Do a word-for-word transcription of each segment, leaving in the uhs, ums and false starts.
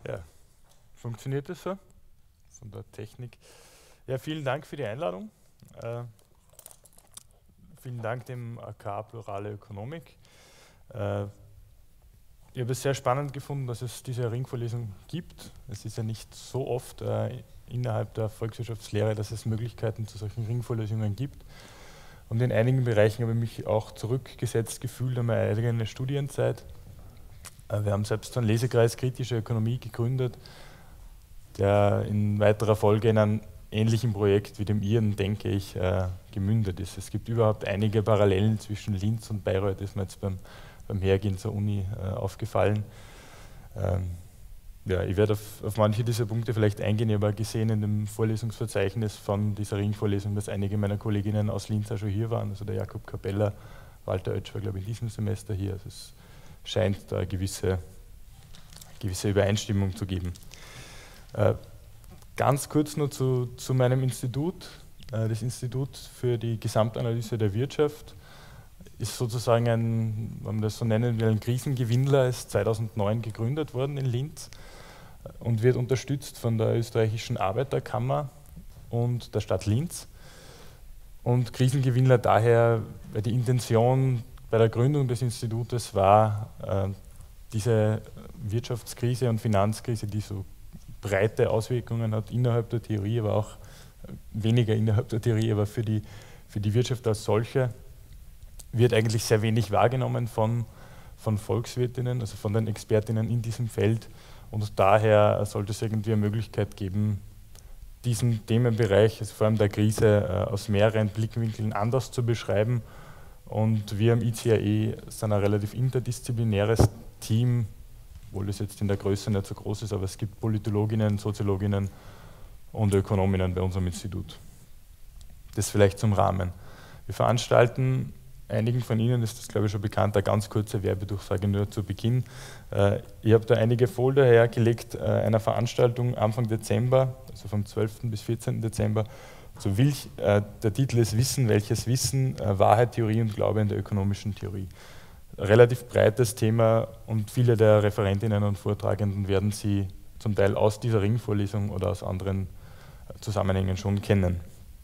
Ja, funktioniert das so? Von der Technik. Ja, vielen Dank für die Einladung. Äh, vielen Dank dem A K Plurale Ökonomik. Äh, ich habe es sehr spannend gefunden, dass es diese Ringvorlesung gibt. Es ist ja nicht so oft äh, innerhalb der Volkswirtschaftslehre, dass es Möglichkeiten zu solchen Ringvorlesungen gibt. Und in einigen Bereichen habe ich mich auch zurückgesetzt gefühlt an meine eigene Studienzeit. Äh, wir haben selbst so einen Lesekreis Kritische Ökonomie gegründet, der in weiterer Folge in einem ähnlichen Projekt wie dem Ihren, denke ich, äh, gemündet ist. Es gibt überhaupt einige Parallelen zwischen Linz und Bayreuth, ist mir jetzt beim, beim Hergehen zur Uni äh, aufgefallen. Ähm, ja, ich werde auf, auf manche dieser Punkte vielleicht eingehen. Ich habe gesehen in dem Vorlesungsverzeichnis von dieser Ringvorlesung, dass einige meiner Kolleginnen aus Linz auch schon hier waren, also der Jakob Capella, Walter Oetsch war, glaube ich, in diesem Semester hier. Also es scheint da eine gewisse, gewisse Übereinstimmung zu geben. Äh, ganz kurz nur zu, zu meinem Institut. Äh, das Institut für die Gesamtanalyse der Wirtschaft ist sozusagen ein, wenn man das so nennen will, ein Krisengewinnler, ist zweitausendneun gegründet worden in Linz und wird unterstützt von der österreichischen Arbeiterkammer und der Stadt Linz. Und Krisengewinnler daher, weil die Intention bei der Gründung des Institutes war, äh, diese Wirtschaftskrise und Finanzkrise, die so breite Auswirkungen hat innerhalb der Theorie, aber auch weniger innerhalb der Theorie, aber für die, für die Wirtschaft als solche, wird eigentlich sehr wenig wahrgenommen von, von Volkswirtinnen, also von den Expertinnen in diesem Feld. Und daher sollte es irgendwie eine Möglichkeit geben, diesen Themenbereich, also vor allem der Krise, aus mehreren Blickwinkeln anders zu beschreiben. Und wir am I C A E sind ein relativ interdisziplinäres Team, obwohl das jetzt in der Größe nicht so groß ist, aber es gibt Politologinnen, Soziologinnen und Ökonominnen bei unserem Institut. Das vielleicht zum Rahmen. Wir veranstalten, einigen von Ihnen ist das, glaube ich, schon bekannt, eine ganz kurze Werbedurchsage nur zu Beginn. Ich habe da einige Folder hergelegt einer Veranstaltung Anfang Dezember, also vom zwölften bis vierzehnten Dezember. So will ich, der Titel ist Wissen, welches Wissen? Wahrheit, Theorie und Glaube in der ökonomischen Theorie. Relativ breites Thema und viele der Referentinnen und Vortragenden werden Sie zum Teil aus dieser Ringvorlesung oder aus anderen Zusammenhängen schon kennen.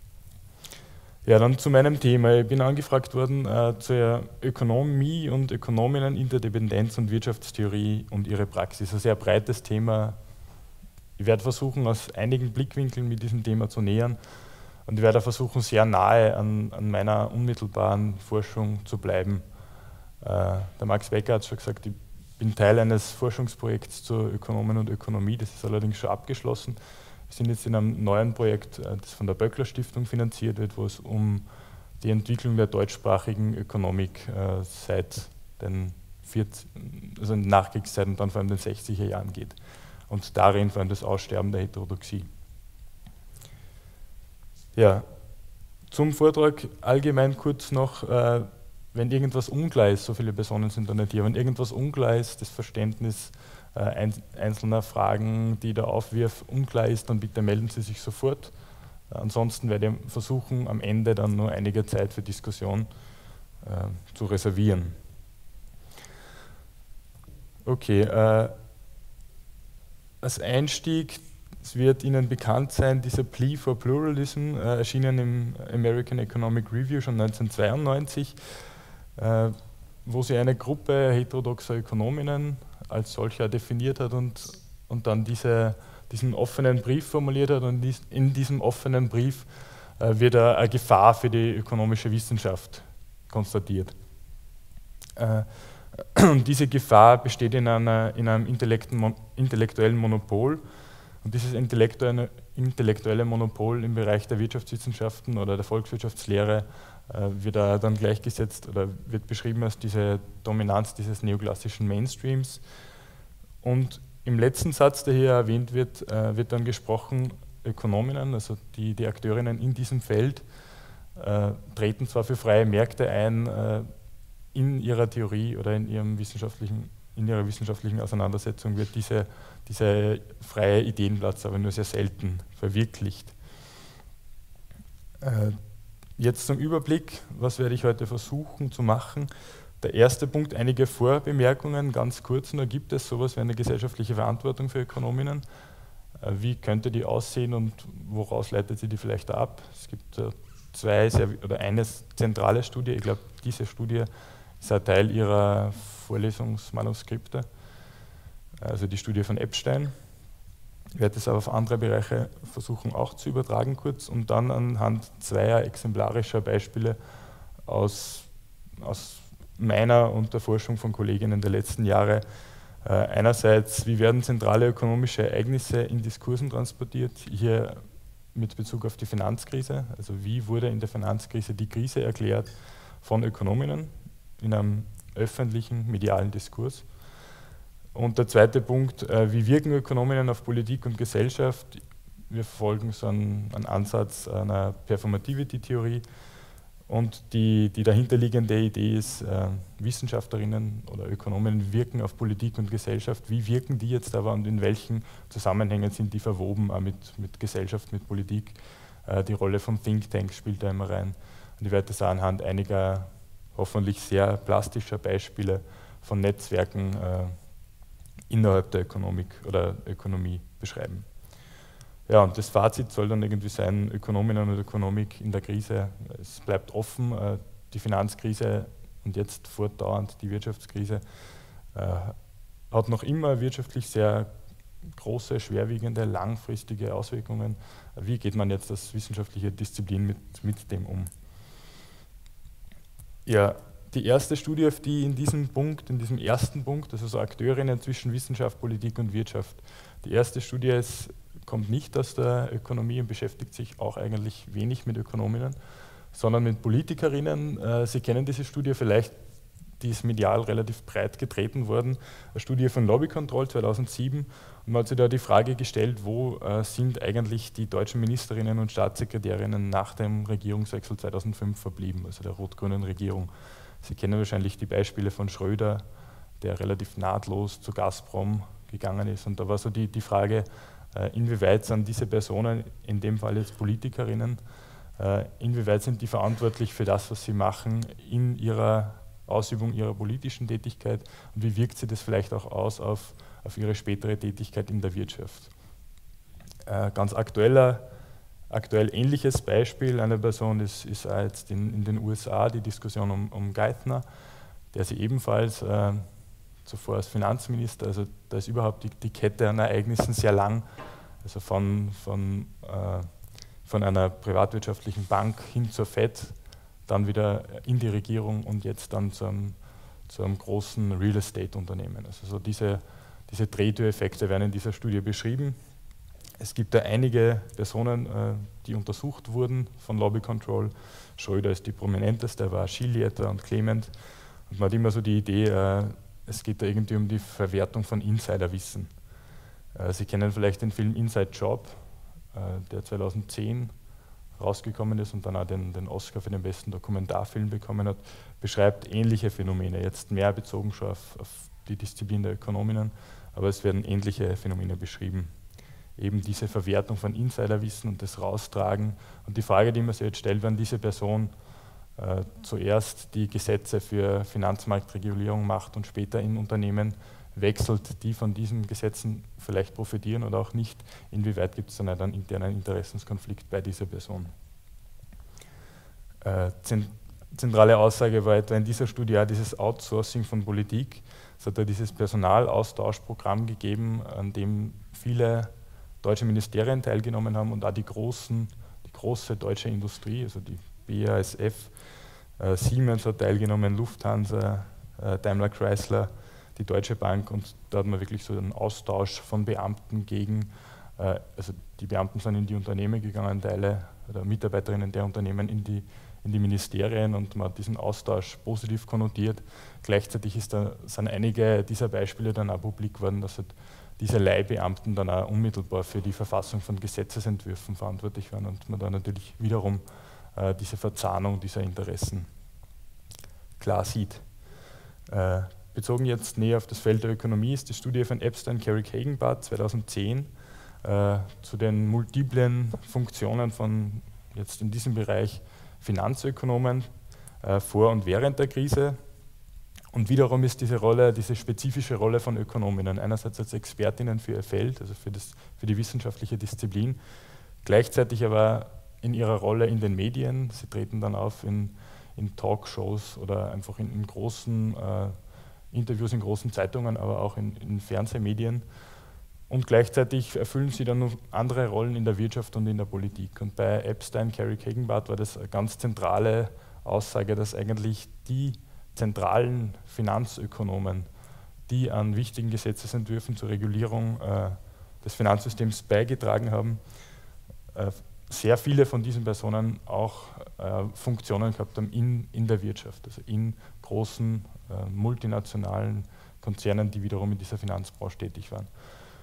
Ja, dann zu meinem Thema. Ich bin angefragt worden äh, zur Ökonomie und Ökonominnen, Interdependenz und Wirtschaftstheorie und ihre Praxis. Ein sehr breites Thema. Ich werde versuchen, aus einigen Blickwinkeln mit diesem Thema zu nähern und ich werde versuchen, sehr nahe an, an meiner unmittelbaren Forschung zu bleiben. Der Max Becker hat schon gesagt, ich bin Teil eines Forschungsprojekts zur Ökonomen und Ökonomie, das ist allerdings schon abgeschlossen. Wir sind jetzt in einem neuen Projekt, das von der Böckler Stiftung finanziert wird, wo es um die Entwicklung der deutschsprachigen Ökonomik äh, seit den vierzig, also in der Nachkriegszeit und dann vor allem den sechziger Jahren geht. Und darin vor allem das Aussterben der Heterodoxie. Ja, zum Vortrag allgemein kurz noch, äh, wenn irgendwas unklar ist, so viele Personen sind da nicht hier, wenn irgendwas unklar ist, das Verständnis äh, einzelner Fragen, die da aufwirft, unklar ist, dann bitte melden Sie sich sofort. Äh, ansonsten werde ich versuchen, am Ende dann nur einige Zeit für Diskussion äh, zu reservieren. Okay, äh, als Einstieg, es wird Ihnen bekannt sein, dieser Plea for Pluralism, äh, erschienen im American Economic Review schon neunzehnhundertzweiundneunzig, Äh, wo sie eine Gruppe heterodoxer Ökonominnen als solcher definiert hat und, und dann diese, diesen offenen Brief formuliert hat. Und dies, in diesem offenen Brief äh, wird eine Gefahr für die ökonomische Wissenschaft konstatiert. Äh, und diese Gefahr besteht in, einer, in einem intellektuellen Monopol. Und dieses intellektuelle, intellektuelle Monopol im Bereich der Wirtschaftswissenschaften oder der Volkswirtschaftslehre wird da dann gleichgesetzt oder wird beschrieben als diese Dominanz dieses neoklassischen Mainstreams. Und im letzten Satz, der hier erwähnt wird, wird dann gesprochen, Ökonominnen, also die, die Akteurinnen in diesem Feld, äh, treten zwar für freie Märkte ein, äh, in ihrer Theorie oder in, ihrem wissenschaftlichen, in ihrer wissenschaftlichen Auseinandersetzung wird diese, diese freie Ideenplatz aber nur sehr selten verwirklicht. Äh, Jetzt zum Überblick, was werde ich heute versuchen zu machen. Der erste Punkt, einige Vorbemerkungen, ganz kurz nur, gibt es sowas wie eine gesellschaftliche Verantwortung für Ökonominnen? Äh, wie könnte die aussehen und woraus leitet sie die vielleicht ab? Es gibt äh, zwei sehr, oder eine zentrale Studie, ich glaube, diese Studie ist ein Teil ihrer Vorlesungsmanuskripte, also die Studie von Epstein. Ich werde das aber auf andere Bereiche versuchen auch zu übertragen kurz und dann anhand zweier exemplarischer Beispiele aus, aus meiner und der Forschung von Kolleginnen der letzten Jahre. Äh, einerseits, wie werden zentrale ökonomische Ereignisse in Diskursen transportiert, hier mit Bezug auf die Finanzkrise, also wie wurde in der Finanzkrise die Krise erklärt von Ökonominnen in einem öffentlichen, medialen Diskurs. Und der zweite Punkt, äh, wie wirken Ökonominnen auf Politik und Gesellschaft? Wir verfolgen so einen, einen Ansatz einer Performativity-Theorie und die, die dahinterliegende Idee ist, äh, Wissenschaftlerinnen oder Ökonominnen wirken auf Politik und Gesellschaft. Wie wirken die jetzt aber und in welchen Zusammenhängen sind die verwoben, auch mit, mit Gesellschaft, mit Politik? Äh, die Rolle vom Think Tank spielt da immer rein. Und ich werde das auch anhand einiger hoffentlich sehr plastischer Beispiele von Netzwerken äh, innerhalb der Ökonomik oder Ökonomie beschreiben. Ja, und das Fazit soll dann irgendwie sein, Ökonominnen und Ökonomik in der Krise, es bleibt offen, äh, die Finanzkrise und jetzt fortdauernd die Wirtschaftskrise äh, hat noch immer wirtschaftlich sehr große, schwerwiegende, langfristige Auswirkungen. Wie geht man jetzt als wissenschaftliche Disziplin mit, mit dem um? Ja, die erste Studie, auf die in diesem Punkt, in diesem ersten Punkt, also so Akteurinnen zwischen Wissenschaft, Politik und Wirtschaft, die erste Studie ist, kommt nicht aus der Ökonomie und beschäftigt sich auch eigentlich wenig mit Ökonominnen, sondern mit Politikerinnen. Sie kennen diese Studie vielleicht, die ist medial relativ breit getreten worden, eine Studie von Lobby Control zweitausendsieben, und man hat sich da die Frage gestellt, wo äh, sind eigentlich die deutschen Ministerinnen und Staatssekretärinnen nach dem Regierungswechsel zweitausendfünf verblieben, also der rot-grünen Regierung. Sie kennen wahrscheinlich die Beispiele von Schröder, der relativ nahtlos zu Gazprom gegangen ist, und da war so die, die Frage, äh, inwieweit sind diese Personen, in dem Fall jetzt Politikerinnen, äh, inwieweit sind die verantwortlich für das, was sie machen in ihrer Ausübung ihrer politischen Tätigkeit und wie wirkt sie das vielleicht auch aus auf, auf ihre spätere Tätigkeit in der Wirtschaft. Äh, ganz aktueller, aktuell ähnliches Beispiel einer Person ist, ist jetzt in, in den U S A die Diskussion um, um Geithner, der sie ebenfalls äh, zuvor als Finanzminister, also da ist überhaupt die, die Kette an Ereignissen sehr lang, also von, von, äh, von einer privatwirtschaftlichen Bank hin zur Fed, dann wieder in die Regierung und jetzt dann zu einem, zu einem großen Real Estate-Unternehmen. Also so diese, diese Drehtüreffekte werden in dieser Studie beschrieben. Es gibt da einige Personen, äh, die untersucht wurden von Lobby Control. Schröder ist die prominenteste, er war Schilieter und Clement. Und man hat immer so die Idee, äh, es geht da irgendwie um die Verwertung von Insiderwissen. Äh, Sie kennen vielleicht den Film Inside Job, äh, der zweitausendzehn rausgekommen ist und dann auch den, den Oscar für den besten Dokumentarfilm bekommen hat, beschreibt ähnliche Phänomene, jetzt mehr bezogen schon auf, auf die Disziplin der Ökonominnen, aber es werden ähnliche Phänomene beschrieben. Eben diese Verwertung von Insiderwissen und das Raustragen. Und die Frage, die man sich jetzt stellt, wenn diese Person äh, zuerst die Gesetze für Finanzmarktregulierung macht und später in Unternehmen wechselt, die von diesen Gesetzen vielleicht profitieren oder auch nicht, inwieweit gibt es dann einen internen Interessenskonflikt bei dieser Person. Äh, zentrale Aussage war etwa in dieser Studie auch dieses Outsourcing von Politik. Es hat da dieses Personalaustauschprogramm gegeben, an dem viele deutsche Ministerien teilgenommen haben und auch die, großen, die große deutsche Industrie, also die B A S F, äh, Siemens hat teilgenommen, Lufthansa, äh, Daimler Chrysler, die Deutsche Bank, und da hat man wirklich so einen Austausch von Beamten gegen, äh, also die Beamten sind in die Unternehmen gegangen, Teile oder Mitarbeiterinnen der Unternehmen in die, in die Ministerien, und man hat diesen Austausch positiv konnotiert. Gleichzeitig ist da, sind einige dieser Beispiele dann auch publik geworden, dass halt diese Leihbeamten dann auch unmittelbar für die Verfassung von Gesetzesentwürfen verantwortlich waren und man da natürlich wiederum äh, diese Verzahnung dieser Interessen klar sieht. Äh, Bezogen jetzt näher auf das Feld der Ökonomie ist die Studie von Epstein, Carrick-Hagenbart zweitausendzehn äh, zu den multiplen Funktionen von jetzt in diesem Bereich Finanzökonomen äh, vor und während der Krise. Und wiederum ist diese Rolle, diese spezifische Rolle von Ökonominnen, einerseits als Expertinnen für ihr Feld, also für, das, für die wissenschaftliche Disziplin, gleichzeitig aber in ihrer Rolle in den Medien. Sie treten dann auf in, in Talkshows oder einfach in, in großen äh, Interviews in großen Zeitungen, aber auch in, in Fernsehmedien. Und gleichzeitig erfüllen sie dann noch andere Rollen in der Wirtschaft und in der Politik. Und bei Epstein, Carey Kegenbart war das eine ganz zentrale Aussage, dass eigentlich die zentralen Finanzökonomen, die an wichtigen Gesetzesentwürfen zur Regulierung äh, des Finanzsystems beigetragen haben, äh, sehr viele von diesen Personen auch äh, Funktionen gehabt haben in, in der Wirtschaft, also in großen äh, multinationalen Konzernen, die wiederum in dieser Finanzbranche tätig waren.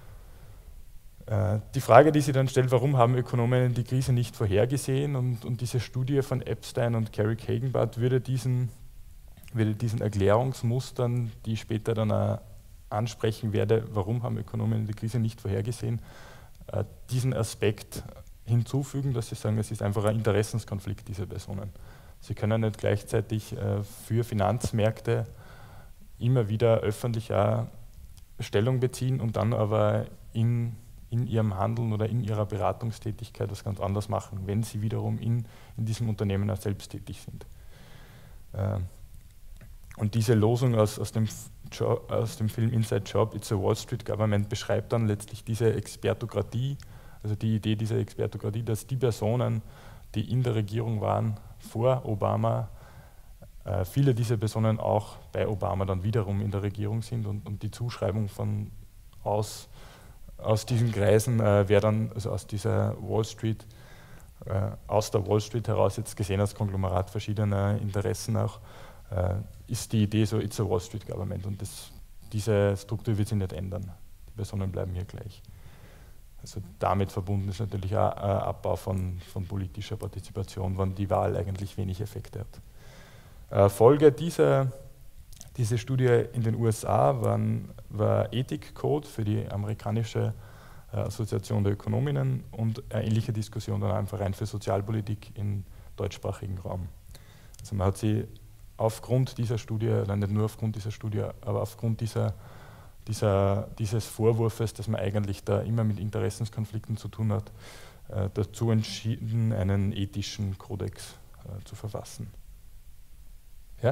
Äh, die Frage, die sie dann stellt, warum haben Ökonomen die Krise nicht vorhergesehen, und, und diese Studie von Epstein und Carey Kegenbart würde diesen, würde diesen Erklärungsmustern, die ich später dann auch ansprechen werde, warum haben Ökonomen die Krise nicht vorhergesehen, äh, diesen Aspekt hinzufügen, dass sie sagen, es ist einfach ein Interessenskonflikt dieser Personen. Sie können nicht gleichzeitig äh, für Finanzmärkte immer wieder öffentlich auch Stellung beziehen und dann aber in, in ihrem Handeln oder in ihrer Beratungstätigkeit das ganz anders machen, wenn sie wiederum in, in diesem Unternehmen auch selbst tätig sind. Äh, und diese Losung aus, aus, dem Job, aus dem Film Inside Job, It's a Wall Street Government, beschreibt dann letztlich diese Expertokratie, also die Idee dieser Expertokratie, dass die Personen, die in der Regierung waren vor Obama, äh, viele dieser Personen auch bei Obama dann wiederum in der Regierung sind, und, und die Zuschreibung von aus, aus diesen Kreisen äh, wäre dann, also aus dieser Wall Street, äh, aus der Wall Street heraus jetzt gesehen als Konglomerat verschiedener Interessen auch, äh, ist die Idee so, it's a Wall Street Government, und das, diese Struktur wird sich nicht ändern. Die Personen bleiben hier gleich. Also damit verbunden ist natürlich auch ein Abbau von, von politischer Partizipation, wann die Wahl eigentlich wenig Effekte hat. Äh, Folge dieser, dieser Studie in den U S A waren, war Ethikcode für die amerikanische äh, Assoziation der Ökonominnen und eine ähnliche Diskussion dann einfach rein für Sozialpolitik im deutschsprachigen Raum. Also man hat sie aufgrund dieser Studie, nicht nur aufgrund dieser Studie, aber aufgrund dieser Dieser, dieses Vorwurfs, dass man eigentlich da immer mit Interessenskonflikten zu tun hat, äh, dazu entschieden, einen ethischen Kodex äh, zu verfassen. Ja?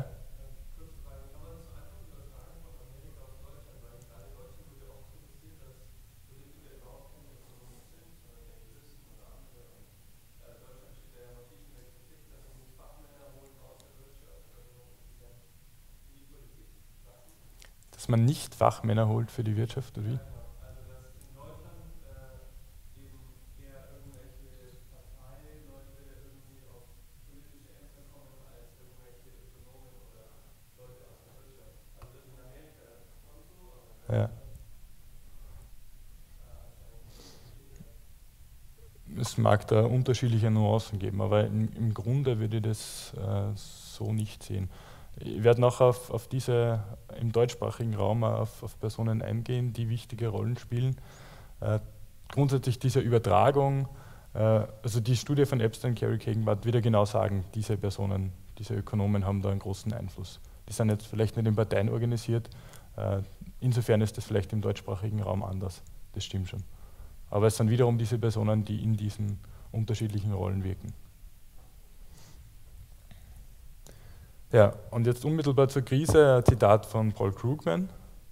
Dass man nicht Fachmänner holt für die Wirtschaft, oder wie? Ja. Es mag da unterschiedliche Nuancen geben, aber im, im Grunde würde ich das äh, so nicht sehen. Ich werde noch auf, auf diese im deutschsprachigen Raum auf, auf Personen eingehen, die wichtige Rollen spielen. Äh, grundsätzlich diese Übertragung, äh, also die Studie von Epstein, Carey Kegenbart wieder genau sagen, diese Personen, diese Ökonomen haben da einen großen Einfluss. Die sind jetzt vielleicht nicht in Parteien organisiert, äh, insofern ist das vielleicht im deutschsprachigen Raum anders, das stimmt schon. Aber es sind wiederum diese Personen, die in diesen unterschiedlichen Rollen wirken. Ja, und jetzt unmittelbar zur Krise, ein Zitat von Paul Krugman.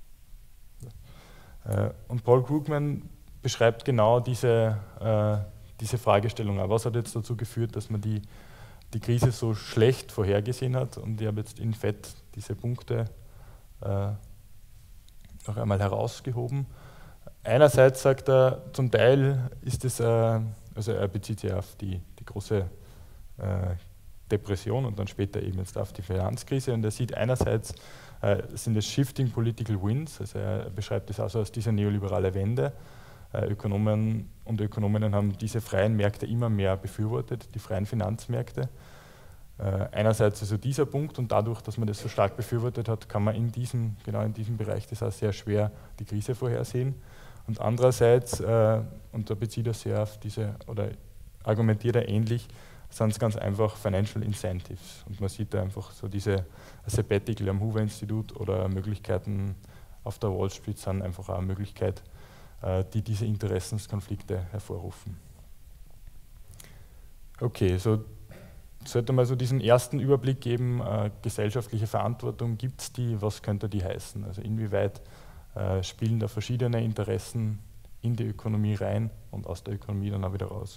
Und Paul Krugman beschreibt genau diese, äh, diese Fragestellung. Was hat jetzt dazu geführt, dass man die, die Krise so schlecht vorhergesehen hat? Und ich habe jetzt in Fett diese Punkte äh, noch einmal herausgehoben. Einerseits sagt er, zum Teil ist es, äh, also er bezieht sich auf die, die große äh, Depression und dann später eben jetzt auf die Finanzkrise, und er sieht einerseits, äh, sind es Shifting Political Winds, also er beschreibt es also als diese neoliberale Wende. Äh, Ökonomen und Ökonominnen haben diese freien Märkte immer mehr befürwortet, die freien Finanzmärkte. Äh, einerseits also dieser Punkt, und dadurch, dass man das so stark befürwortet hat, kann man in diesem, genau in diesem Bereich das auch sehr schwer die Krise vorhersehen. Und andererseits, äh, und da bezieht er sehr auf diese, oder argumentiert er ähnlich, sind es ganz einfach Financial Incentives. Und man sieht da einfach so diese Sabbatical am Hoover Institut oder Möglichkeiten auf der Wall Street sind einfach auch eine Möglichkeit, die diese Interessenskonflikte hervorrufen. Okay, so sollte man so diesen ersten Überblick geben, äh, gesellschaftliche Verantwortung, gibt es die, was könnte die heißen? Also inwieweit äh, spielen da verschiedene Interessen in die Ökonomie rein und aus der Ökonomie dann auch wieder raus.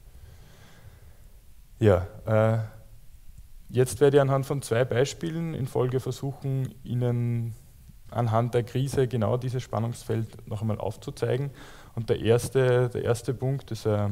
Ja, äh, jetzt werde ich anhand von zwei Beispielen in Folge versuchen, Ihnen anhand der Krise genau dieses Spannungsfeld noch einmal aufzuzeigen. Und der erste, der erste Punkt ist, äh,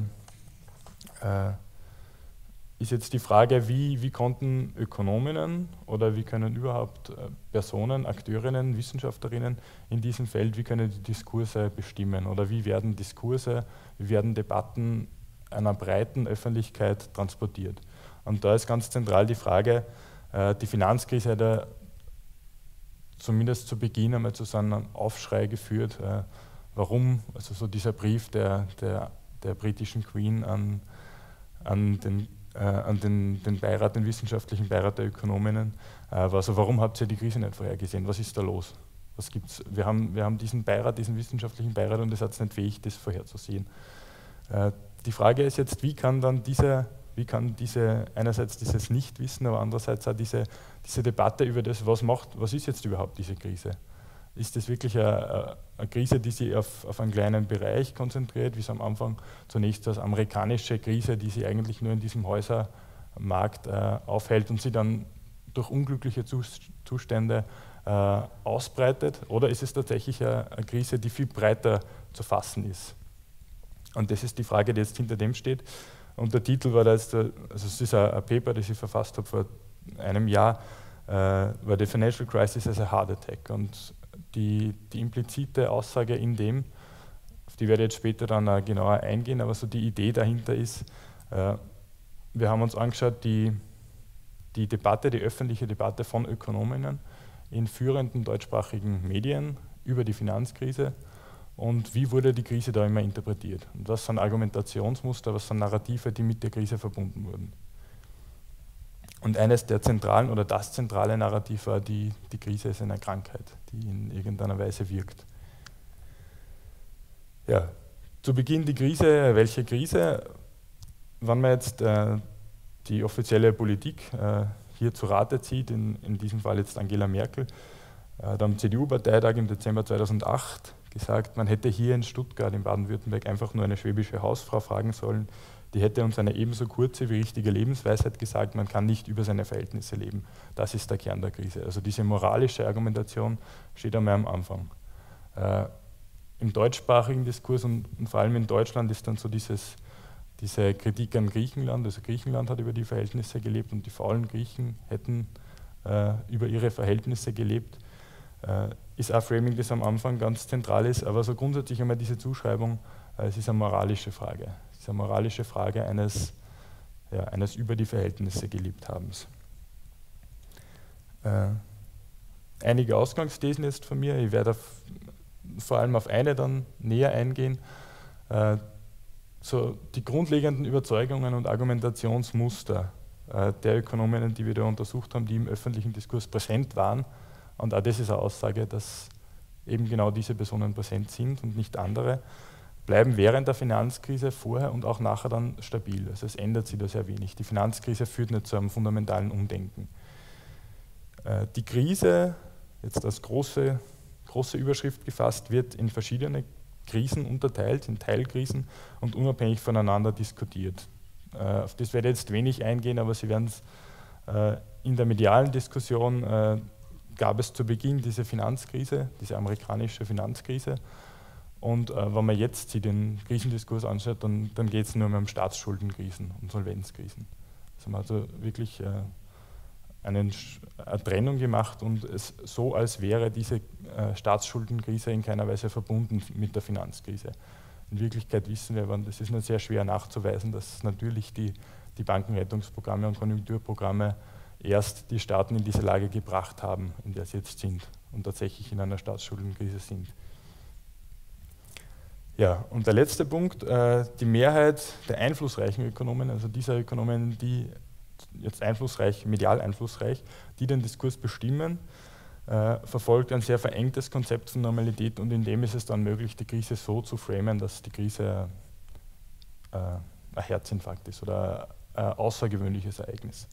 äh, ist jetzt die Frage, wie, wie konnten Ökonominnen oder wie können überhaupt Personen, Akteurinnen, Wissenschaftlerinnen in diesem Feld, wie können die Diskurse bestimmen oder wie werden Diskurse, wie werden Debatten einer breiten Öffentlichkeit transportiert. Und da ist ganz zentral die Frage, äh, die Finanzkrise hat ja zumindest zu Beginn einmal zu so einem Aufschrei geführt, äh, warum, also so dieser Brief der, der, der britischen Queen an, an den Äh, an den, den Beirat, den wissenschaftlichen Beirat der Ökonominnen, äh, war so, warum habt ihr die Krise nicht vorhergesehen? Was ist da los? Was gibt's? Wir haben, wir haben diesen Beirat, diesen wissenschaftlichen Beirat und ihr seid nicht fähig, das vorherzusehen. Äh, die Frage ist jetzt, wie kann dann diese, wie kann diese, einerseits dieses Nichtwissen, aber andererseits auch diese, diese Debatte über das, was macht, was ist jetzt überhaupt diese Krise? Ist das wirklich eine, eine Krise, die sich auf, auf einen kleinen Bereich konzentriert, wie es am Anfang zunächst als amerikanische Krise, die sich eigentlich nur in diesem Häusermarkt äh, aufhält und sie dann durch unglückliche Zustände äh, ausbreitet? Oder ist es tatsächlich eine, eine Krise, die viel breiter zu fassen ist? Und das ist die Frage, die jetzt hinter dem steht. Und der Titel war da jetzt, also es ist ein, ein Paper, das ich verfasst habe vor einem Jahr, äh, war The Financial Crisis as a Heart Attack. Und Die, die implizite Aussage in dem, auf die werde ich jetzt später dann uh, genauer eingehen, aber so die Idee dahinter ist, uh, wir haben uns angeschaut, die, die Debatte, die öffentliche Debatte von Ökonominnen in führenden deutschsprachigen Medien über die Finanzkrise und wie wurde die Krise da immer interpretiert. Und was sind Argumentationsmuster, was sind Narrative, die mit der Krise verbunden wurden. Und eines der zentralen oder das zentrale Narrativ war, die, die Krise ist eine Krankheit, die in irgendeiner Weise wirkt. Ja, zu Beginn die Krise, welche Krise? Wenn man jetzt äh, die offizielle Politik äh, hier zu Rate zieht, in, in diesem Fall jetzt Angela Merkel, äh, da am C D U-Parteitag im Dezember zweitausendacht gesagt, man hätte hier in Stuttgart, in Baden-Württemberg, einfach nur eine schwäbische Hausfrau fragen sollen. Die hätte uns eine ebenso kurze wie richtige Lebensweisheit gesagt, man kann nicht über seine Verhältnisse leben. Das ist der Kern der Krise. Also diese moralische Argumentation steht einmal am Anfang. Äh, Im deutschsprachigen Diskurs und, und vor allem in Deutschland ist dann so dieses, diese Kritik an Griechenland, also Griechenland hat über die Verhältnisse gelebt und die faulen Griechen hätten äh, über ihre Verhältnisse gelebt. Äh, ist ein Framing, das am Anfang ganz zentral ist, aber so grundsätzlich einmal diese Zuschreibung, äh, es ist eine moralische Frage. Es ist eine moralische Frage eines, ja, eines über die Verhältnisse gelebt Habens. Äh, einige Ausgangsthesen jetzt von mir, ich werde auf, vor allem auf eine dann näher eingehen. Äh, so die grundlegenden Überzeugungen und Argumentationsmuster äh, der Ökonominnen, die wir da untersucht haben, die im öffentlichen Diskurs präsent waren. Und auch das ist eine Aussage, dass eben genau diese Personen präsent sind und nicht andere, bleiben während der Finanzkrise vorher und auch nachher dann stabil. Also es ändert sich da sehr wenig. Die Finanzkrise führt nicht zu einem fundamentalen Umdenken. Äh, die Krise, jetzt als große, große Überschrift gefasst, wird in verschiedene Krisen unterteilt, in Teilkrisen und unabhängig voneinander diskutiert. Äh, auf das werde ich jetzt wenig eingehen, aber Sie werden es äh, in der medialen Diskussion äh, gab es zu Beginn diese Finanzkrise, diese amerikanische Finanzkrise. Und äh, wenn man jetzt sich den Krisendiskurs anschaut, dann, dann geht es nur mehr um Staatsschuldenkrisen und Solvenzkrisen. Also man hat also wirklich äh, einen, eine Trennung gemacht und es so, als wäre diese äh, Staatsschuldenkrise in keiner Weise verbunden mit der Finanzkrise. In Wirklichkeit wissen wir, das ist nur sehr schwer nachzuweisen, dass natürlich die, die Bankenrettungsprogramme und Konjunkturprogramme erst die Staaten in diese Lage gebracht haben, in der sie jetzt sind und tatsächlich in einer Staatsschuldenkrise sind. Ja, und der letzte Punkt, äh, die Mehrheit der einflussreichen Ökonomen, also dieser Ökonomen, die jetzt einflussreich, medial einflussreich, die den Diskurs bestimmen, äh, verfolgt ein sehr verengtes Konzept von Normalität, und in dem ist es dann möglich, die Krise so zu framen, dass die Krise äh, ein Herzinfarkt ist oder ein außergewöhnliches Ereignis.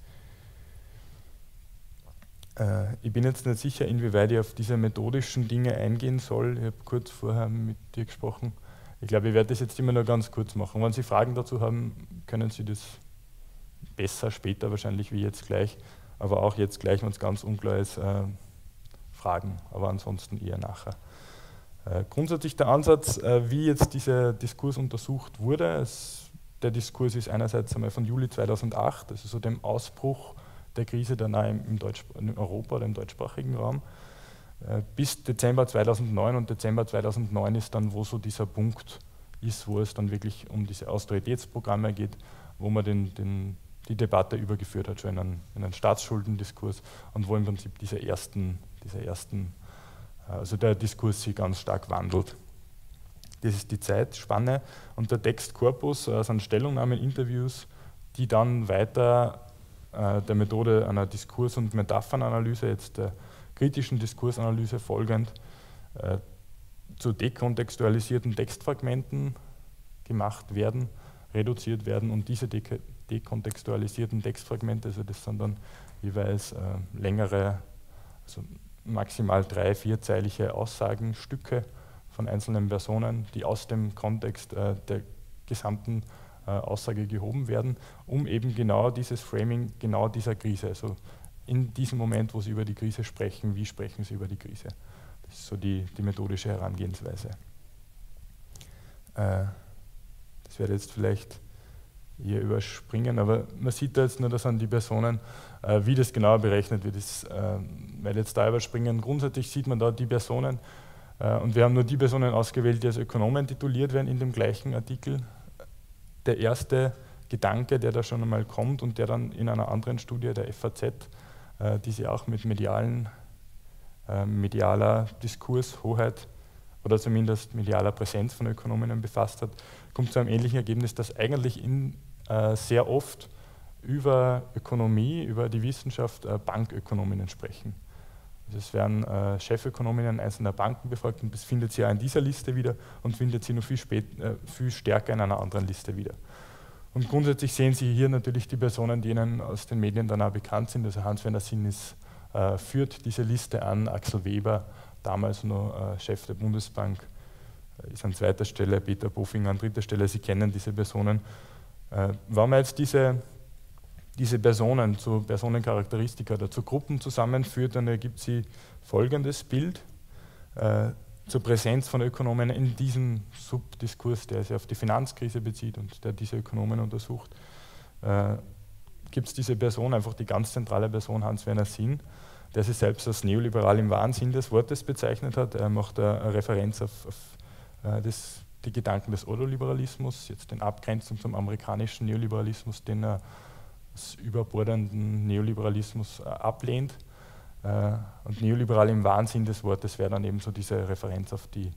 Äh, ich bin jetzt nicht sicher, inwieweit ich auf diese methodischen Dinge eingehen soll. Ich habe kurz vorher mit dir gesprochen. Ich glaube, ich werde das jetzt immer nur ganz kurz machen. Wenn Sie Fragen dazu haben, können Sie das besser später wahrscheinlich wie jetzt gleich, aber auch jetzt gleich, wenn es ganz unklar ist, äh, fragen, aber ansonsten eher nachher. Äh, grundsätzlich der Ansatz, äh, wie jetzt dieser Diskurs untersucht wurde. Es, der Diskurs ist einerseits einmal von Juli zweitausendacht, also so dem Ausbruch der Krise dann auch im, im Deutsch, in Europa oder im deutschsprachigen Raum, äh, bis Dezember zweitausendneun, und Dezember zweitausendneun ist dann, wo so dieser Punkt ist, wo es dann wirklich um diese Austeritätsprogramme geht, wo man den, den, die Debatte übergeführt hat, schon in einen, in einen Staatsschuldendiskurs, und wo im Prinzip diese ersten, diese ersten, also der Diskurs sich ganz stark wandelt. Das ist die Zeitspanne, und der Textkorpus äh, sind Stellungnahmen, Interviews, die dann weiter äh, der Methode einer Diskurs- und Metaphernanalyse, jetzt der kritischen Diskursanalyse folgend, äh, zu dekontextualisierten Textfragmenten gemacht werden, reduziert werden, und diese de dekontextualisierten Textfragmente, also das sind dann jeweils äh, längere, also maximal drei-, vierzeilige Aussagenstücke von einzelnen Personen, die aus dem Kontext äh, der gesamten äh, Aussage gehoben werden, um eben genau dieses Framing, genau dieser Krise, also in diesem Moment, wo Sie über die Krise sprechen, wie sprechen Sie über die Krise? Das ist so die, die methodische Herangehensweise. Äh, das werde ich jetzt vielleicht hier überspringen, aber man sieht da jetzt nur, dass an die Personen, äh, wie das genauer berechnet wird, ist, äh, weil jetzt da überspringen. Grundsätzlich sieht man da die Personen, äh, und wir haben nur die Personen ausgewählt, die als Ökonomen tituliert werden in dem gleichen Artikel. Der erste Gedanke, der da schon einmal kommt und der dann in einer anderen Studie der F A Z, äh, die sich auch mit medialen, äh, medialer Diskurs, Hoheit oder zumindest medialer Präsenz von Ökonominnen befasst hat, kommt zu einem ähnlichen Ergebnis, dass eigentlich in, äh, sehr oft über Ökonomie, über die Wissenschaft äh, Bankökonominnen sprechen. Also es werden äh, Chefökonominnen einzelner Banken befragt, und das findet sie ja in dieser Liste wieder und findet sie noch viel, spät, äh, viel stärker in einer anderen Liste wieder. Und grundsätzlich sehen Sie hier natürlich die Personen, die Ihnen aus den Medien dann auch bekannt sind. Also Hans-Werner Sinnis äh, führt diese Liste an, Axel Weber, damals noch äh, Chef der Bundesbank, äh, ist an zweiter Stelle, Peter Bofinger an dritter Stelle. Sie kennen diese Personen. Äh, wenn man jetzt diese, diese Personen zu Personencharakteristika oder zu Gruppen zusammenführt, dann ergibt sie folgendes Bild. Äh, zur Präsenz von Ökonomen in diesem Subdiskurs, der sich auf die Finanzkrise bezieht und der diese Ökonomen untersucht, äh, gibt es diese Person, einfach die ganz zentrale Person, Hans-Werner Sinn, der sich selbst als neoliberal im wahren Sinn des Wortes bezeichnet hat. Er macht eine Referenz auf, auf äh, das, die Gedanken des Ordoliberalismus, jetzt in Abgrenzung zum amerikanischen Neoliberalismus, den er als überbordenden Neoliberalismus äh, ablehnt. Äh, und neoliberal im wahren Sinn des Wortes wäre dann eben so diese Referenz auf die,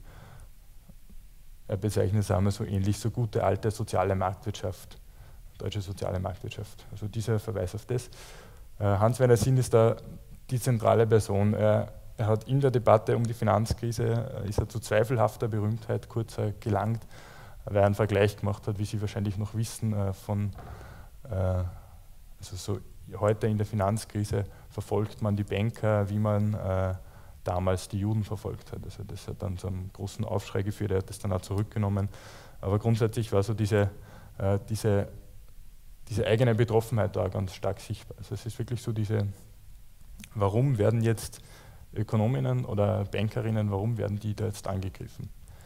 er bezeichnet es einmal so ähnlich, so gute alte soziale Marktwirtschaft, deutsche soziale Marktwirtschaft. Also dieser Verweis auf das. Äh, Hans-Werner Sinn ist da die zentrale Person. Er, er hat in der Debatte um die Finanzkrise, äh, ist er zu zweifelhafter Berühmtheit kurz äh, gelangt, weil er einen Vergleich gemacht hat, wie Sie wahrscheinlich noch wissen, äh, von äh, also so heute in der Finanzkrise verfolgt man die Banker, wie man äh, damals die Juden verfolgt hat. Also das hat dann zu einem großen Aufschrei geführt, er hat das dann auch zurückgenommen. Aber grundsätzlich war so diese, äh, diese, diese eigene Betroffenheit da ganz stark sichtbar. Also es ist wirklich so diese, warum werden jetzt Ökonominnen oder Bankerinnen, warum werden die da jetzt angegriffen?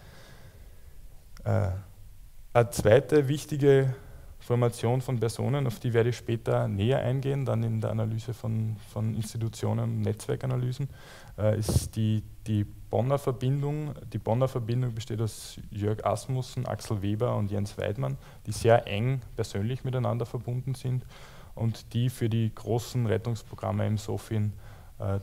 Äh, eine zweite wichtige Formation von Personen, auf die werde ich später näher eingehen, dann in der Analyse von, von Institutionen und Netzwerkanalysen, äh, ist die, die Bonner Verbindung. Die Bonner Verbindung besteht aus Jörg Asmussen, Axel Weber und Jens Weidmann, die sehr eng persönlich miteinander verbunden sind und die für die großen Rettungsprogramme im SOFIN äh,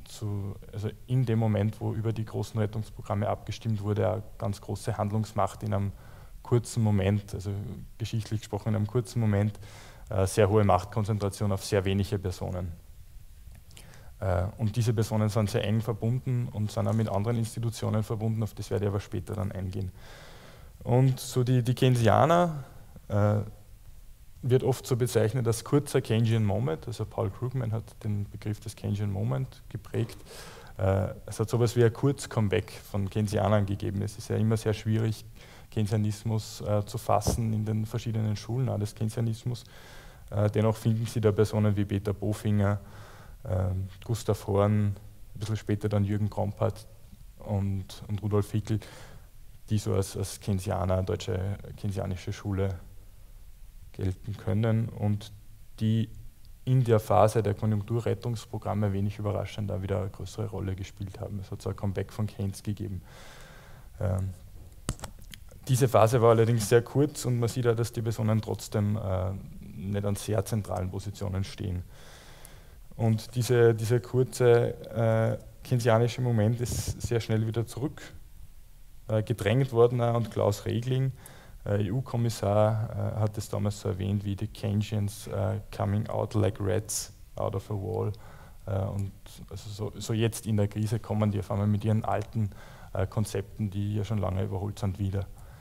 zu, also in dem Moment, wo über die großen Rettungsprogramme abgestimmt wurde, eine ganz große Handlungsmacht in einem kurzen Moment, also geschichtlich gesprochen in einem kurzen Moment, äh, sehr hohe Machtkonzentration auf sehr wenige Personen. Äh, und diese Personen sind sehr eng verbunden und sind auch mit anderen Institutionen verbunden, auf das werde ich aber später dann eingehen. Und so die, die Keynesianer äh, wird oft so bezeichnet als kurzer Keynesian Moment, also Paul Krugman hat den Begriff des Keynesian Moment geprägt. Äh, es hat sowas wie ein Kurz-Comeback von Keynesianern gegeben. Es ist ja immer sehr schwierig, Keynesianismus äh, zu fassen in den verschiedenen Schulen auch des Keynesianismus. Äh, dennoch finden Sie da Personen wie Peter Bofinger, äh, Gustav Horn, ein bisschen später dann Jürgen Krompert und, und Rudolf Hickel, die so als, als Keynesianer, deutsche keynesianische Schule gelten können und die in der Phase der Konjunkturrettungsprogramme wenig überraschend da wieder eine größere Rolle gespielt haben. Es hat so ein Comeback von Keynes gegeben. Ähm, diese Phase war allerdings sehr kurz und man sieht auch, dass die Personen trotzdem äh, nicht an sehr zentralen Positionen stehen. Und diese, dieser kurze äh, keynesianische Moment ist sehr schnell wieder zurück äh, gedrängt worden und Klaus Regling, E U-Kommissar, äh, hat es damals so erwähnt, wie die Keynesians uh, coming out like rats out of a wall. Äh, und also so, so jetzt in der Krise kommen die auf einmal mit ihren alten äh, Konzepten, die ja schon lange überholt sind, wieder.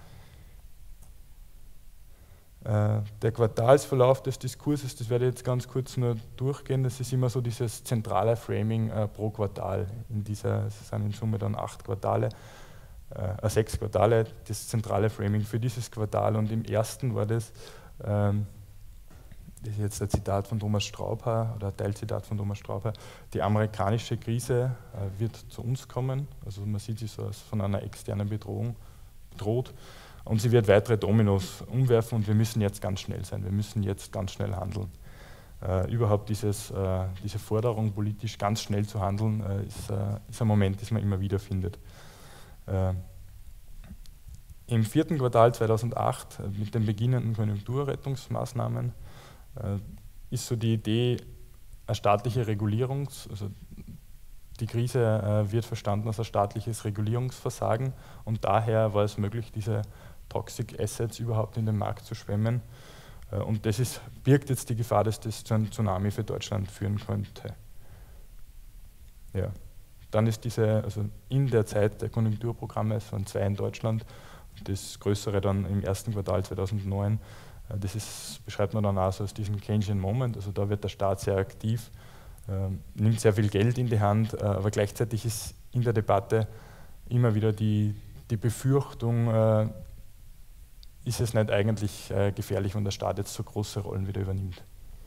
Äh, der Quartalsverlauf des Diskurses, das werde ich jetzt ganz kurz nur durchgehen, das ist immer so dieses zentrale Framing äh, pro Quartal. In dieser, es sind in Summe dann acht Quartale. Äh, sechs Quartale, das zentrale Framing für dieses Quartal und im ersten war das, ähm, das ist jetzt ein Zitat von Thomas Straubhaar oder ein Teilzitat von Thomas Straubhaar, die amerikanische Krise äh, wird zu uns kommen, also man sieht sie so als von einer externen Bedrohung bedroht und sie wird weitere Dominos umwerfen und wir müssen jetzt ganz schnell sein, wir müssen jetzt ganz schnell handeln. Äh, überhaupt dieses, äh, diese Forderung, politisch ganz schnell zu handeln, äh, ist, äh, ist ein Moment, das man immer wieder findet. Äh, Im vierten Quartal zweitausendacht, äh, mit den beginnenden Konjunkturrettungsmaßnahmen, äh, ist so die Idee, eine staatliche Regulierung, also die Krise äh, wird verstanden als ein staatliches Regulierungsversagen und daher war es möglich, diese Toxic Assets überhaupt in den Markt zu schwemmen. Äh, und das ist, birgt jetzt die Gefahr, dass das zu einem Tsunami für Deutschland führen könnte. Ja. Dann ist diese, also in der Zeit der Konjunkturprogramme, es waren zwei in Deutschland, das größere dann im ersten Quartal zweitausendneun, das ist, beschreibt man dann auch so als diesen Keynesian Moment, also da wird der Staat sehr aktiv, äh, nimmt sehr viel Geld in die Hand, äh, aber gleichzeitig ist in der Debatte immer wieder die, die Befürchtung, äh, ist es nicht eigentlich äh, gefährlich, wenn der Staat jetzt so große Rollen wieder übernimmt.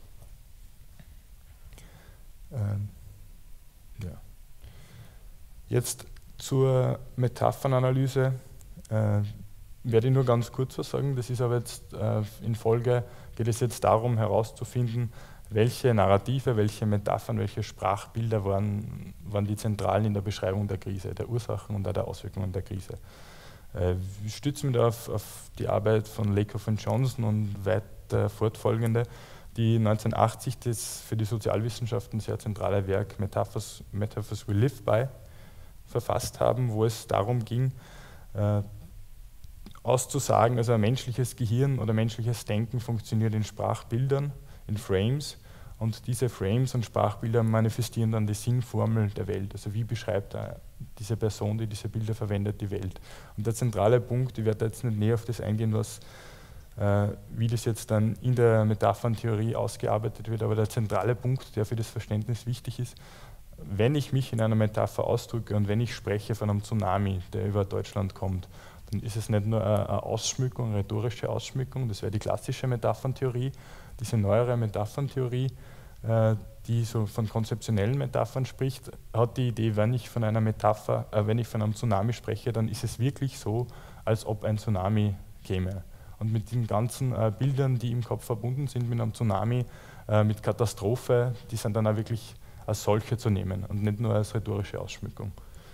Ähm, ja. Jetzt zur Metaphernanalyse äh, werde ich nur ganz kurz was sagen. Das ist aber jetzt äh, in Folge, geht es jetzt darum herauszufinden, welche Narrative, welche Metaphern, welche Sprachbilder waren, waren die zentralen in der Beschreibung der Krise, der Ursachen und auch der Auswirkungen der Krise. Äh, wir stützen da auf, auf die Arbeit von Lakoff und Johnson und weiter fortfolgende, die neunzehnhundertachtzig das für die Sozialwissenschaften sehr zentrale Werk Metaphors, Metaphors We Live By verfasst haben, wo es darum ging, äh, auszusagen, also ein menschliches Gehirn oder menschliches Denken funktioniert in Sprachbildern, in Frames und diese Frames und Sprachbilder manifestieren dann die Sinnformel der Welt, also wie beschreibt äh, diese Person, die diese Bilder verwendet, die Welt. Und der zentrale Punkt, ich werde jetzt nicht näher auf das eingehen, was, äh, wie das jetzt dann in der Metapherntheorie ausgearbeitet wird, aber der zentrale Punkt, der für das Verständnis wichtig ist, wenn ich mich in einer Metapher ausdrücke und wenn ich spreche von einem Tsunami, der über Deutschland kommt, dann ist es nicht nur eine Ausschmückung, eine rhetorische Ausschmückung, das wäre die klassische Metapherntheorie, diese neuere Metapherntheorie, äh, die so von konzeptionellen Metaphern spricht, hat die Idee, wenn ich von einer Metapher, äh, wenn ich von einem Tsunami spreche, dann ist es wirklich so, als ob ein Tsunami käme. Und mit den ganzen äh, Bildern, die im Kopf verbunden sind mit einem Tsunami, äh, mit Katastrophe, die sind dann auch wirklich als solche zu nehmen und nicht nur als rhetorische Ausschmückung.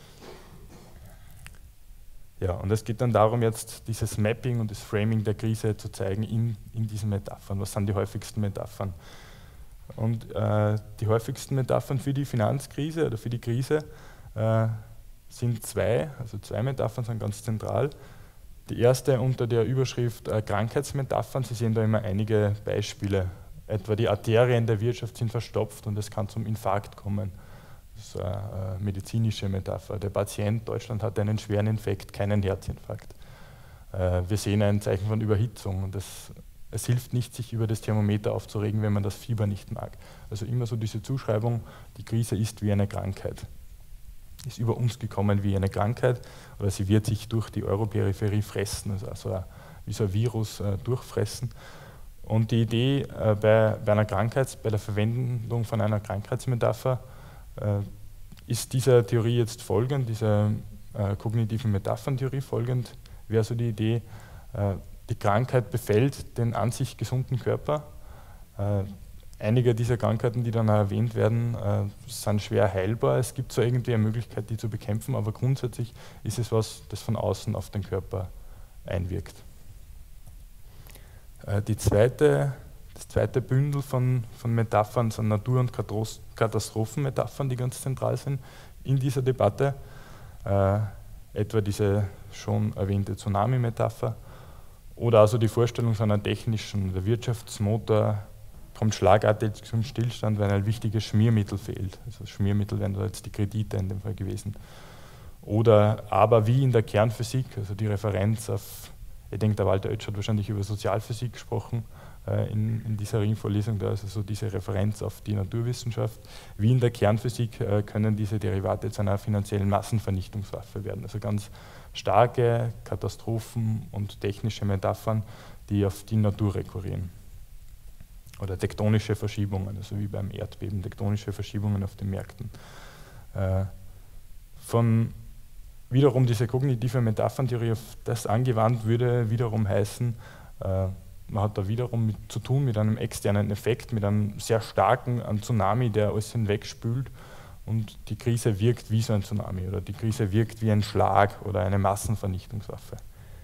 Ja, und es geht dann darum, jetzt dieses Mapping und das Framing der Krise zu zeigen in, in diesen Metaphern. Was sind die häufigsten Metaphern? Und äh, die häufigsten Metaphern für die Finanzkrise oder für die Krise äh, sind zwei, also zwei Metaphern sind ganz zentral. Die erste unter der Überschrift äh, Krankheitsmetaphern. Sie sehen da immer einige Beispiele. Etwa die Arterien der Wirtschaft sind verstopft und es kann zum Infarkt kommen. Das ist eine äh, medizinische Metapher. Der Patient, Deutschland hat einen schweren Infekt, keinen Herzinfarkt. Äh, wir sehen ein Zeichen von Überhitzung. Und das, es hilft nicht, sich über das Thermometer aufzuregen, wenn man das Fieber nicht mag. Also immer so diese Zuschreibung, die Krise ist wie eine Krankheit. Ist über uns gekommen wie eine Krankheit oder sie wird sich durch die Europeripherie fressen, also, also ein, wie so ein Virus äh, durchfressen. Und die Idee äh, bei, bei einer Krankheit, bei der Verwendung von einer Krankheitsmetapher äh, ist dieser Theorie jetzt folgend, dieser äh, kognitiven Metapherntheorie folgend, wäre so die Idee, äh, die Krankheit befällt den an sich gesunden Körper. Äh, Einige dieser Krankheiten, die dann erwähnt werden, äh, sind schwer heilbar. Es gibt zwar irgendwie eine Möglichkeit, die zu bekämpfen, aber grundsätzlich ist es was, das von außen auf den Körper einwirkt. Äh, die zweite, das zweite Bündel von, von Metaphern sind Natur- und Katastrophenmetaphern, die ganz zentral sind in dieser Debatte. Äh, etwa diese schon erwähnte Tsunami-Metapher oder also die Vorstellung so einer technischen, der Wirtschaftsmotor kommt schlagartig zum Stillstand, weil ein wichtiges Schmiermittel fehlt. Also Schmiermittel wären da jetzt die Kredite in dem Fall gewesen. Oder aber wie in der Kernphysik, also die Referenz auf, ich denke, der Walter Oetsch hat wahrscheinlich über Sozialphysik gesprochen äh, in, in dieser Ringvorlesung, da ist also diese Referenz auf die Naturwissenschaft. Wie in der Kernphysik äh, können diese Derivate zu einer finanziellen Massenvernichtungswaffe werden. Also ganz starke Katastrophen und technische Metaphern, die auf die Natur rekurrieren. Oder tektonische Verschiebungen, also wie beim Erdbeben, tektonische Verschiebungen auf den Märkten. Äh, von wiederum diese kognitive Metapherntheorie auf das angewandt würde wiederum heißen, äh, man hat da wiederum mit, zu tun mit einem externen Effekt, mit einem sehr starken einem Tsunami, der alles hinwegspült und die Krise wirkt wie so ein Tsunami oder die Krise wirkt wie ein Schlag oder eine Massenvernichtungswaffe.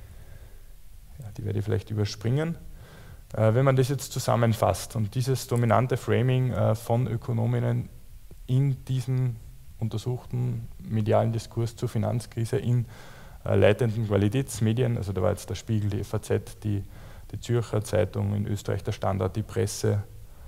Ja, die werde ich vielleicht überspringen. Wenn man das jetzt zusammenfasst und dieses dominante Framing von Ökonominnen in diesem untersuchten medialen Diskurs zur Finanzkrise in leitenden Qualitätsmedien, also da war jetzt der Spiegel, die F A Z, die, die Zürcher Zeitung, in Österreich der Standard, die Presse,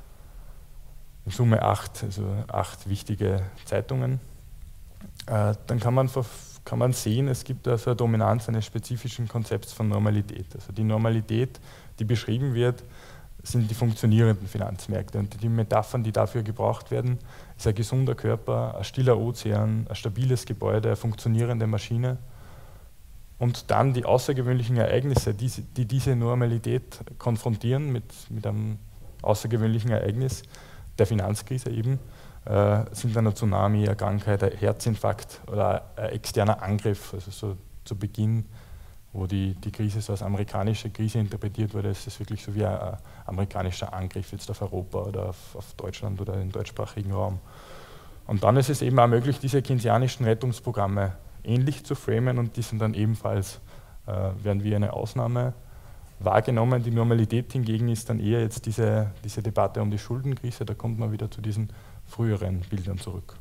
in Summe acht, also acht wichtige Zeitungen, dann kann man, kann man sehen, es gibt also eine Dominanz eines spezifischen Konzepts von Normalität. Also die Normalität, die beschrieben wird, sind die funktionierenden Finanzmärkte. Und die Metaphern, die dafür gebraucht werden, ist ein gesunder Körper, ein stiller Ozean, ein stabiles Gebäude, eine funktionierende Maschine. Und dann die außergewöhnlichen Ereignisse, die, die diese Normalität konfrontieren mit, mit einem außergewöhnlichen Ereignis, der Finanzkrise eben, äh, sind dann ein Tsunami, eine Krankheit, ein Herzinfarkt oder ein externer Angriff, also so zu Beginn, wo die, die Krise so als amerikanische Krise interpretiert wurde, ist es wirklich so wie ein, ein amerikanischer Angriff jetzt auf Europa oder auf, auf Deutschland oder den deutschsprachigen Raum. Und dann ist es eben auch möglich, diese keynesianischen Rettungsprogramme ähnlich zu framen und die sind dann ebenfalls, äh, werden wie eine Ausnahme wahrgenommen. Die Normalität hingegen ist dann eher jetzt diese, diese Debatte um die Schuldenkrise, da kommt man wieder zu diesen früheren Bildern zurück.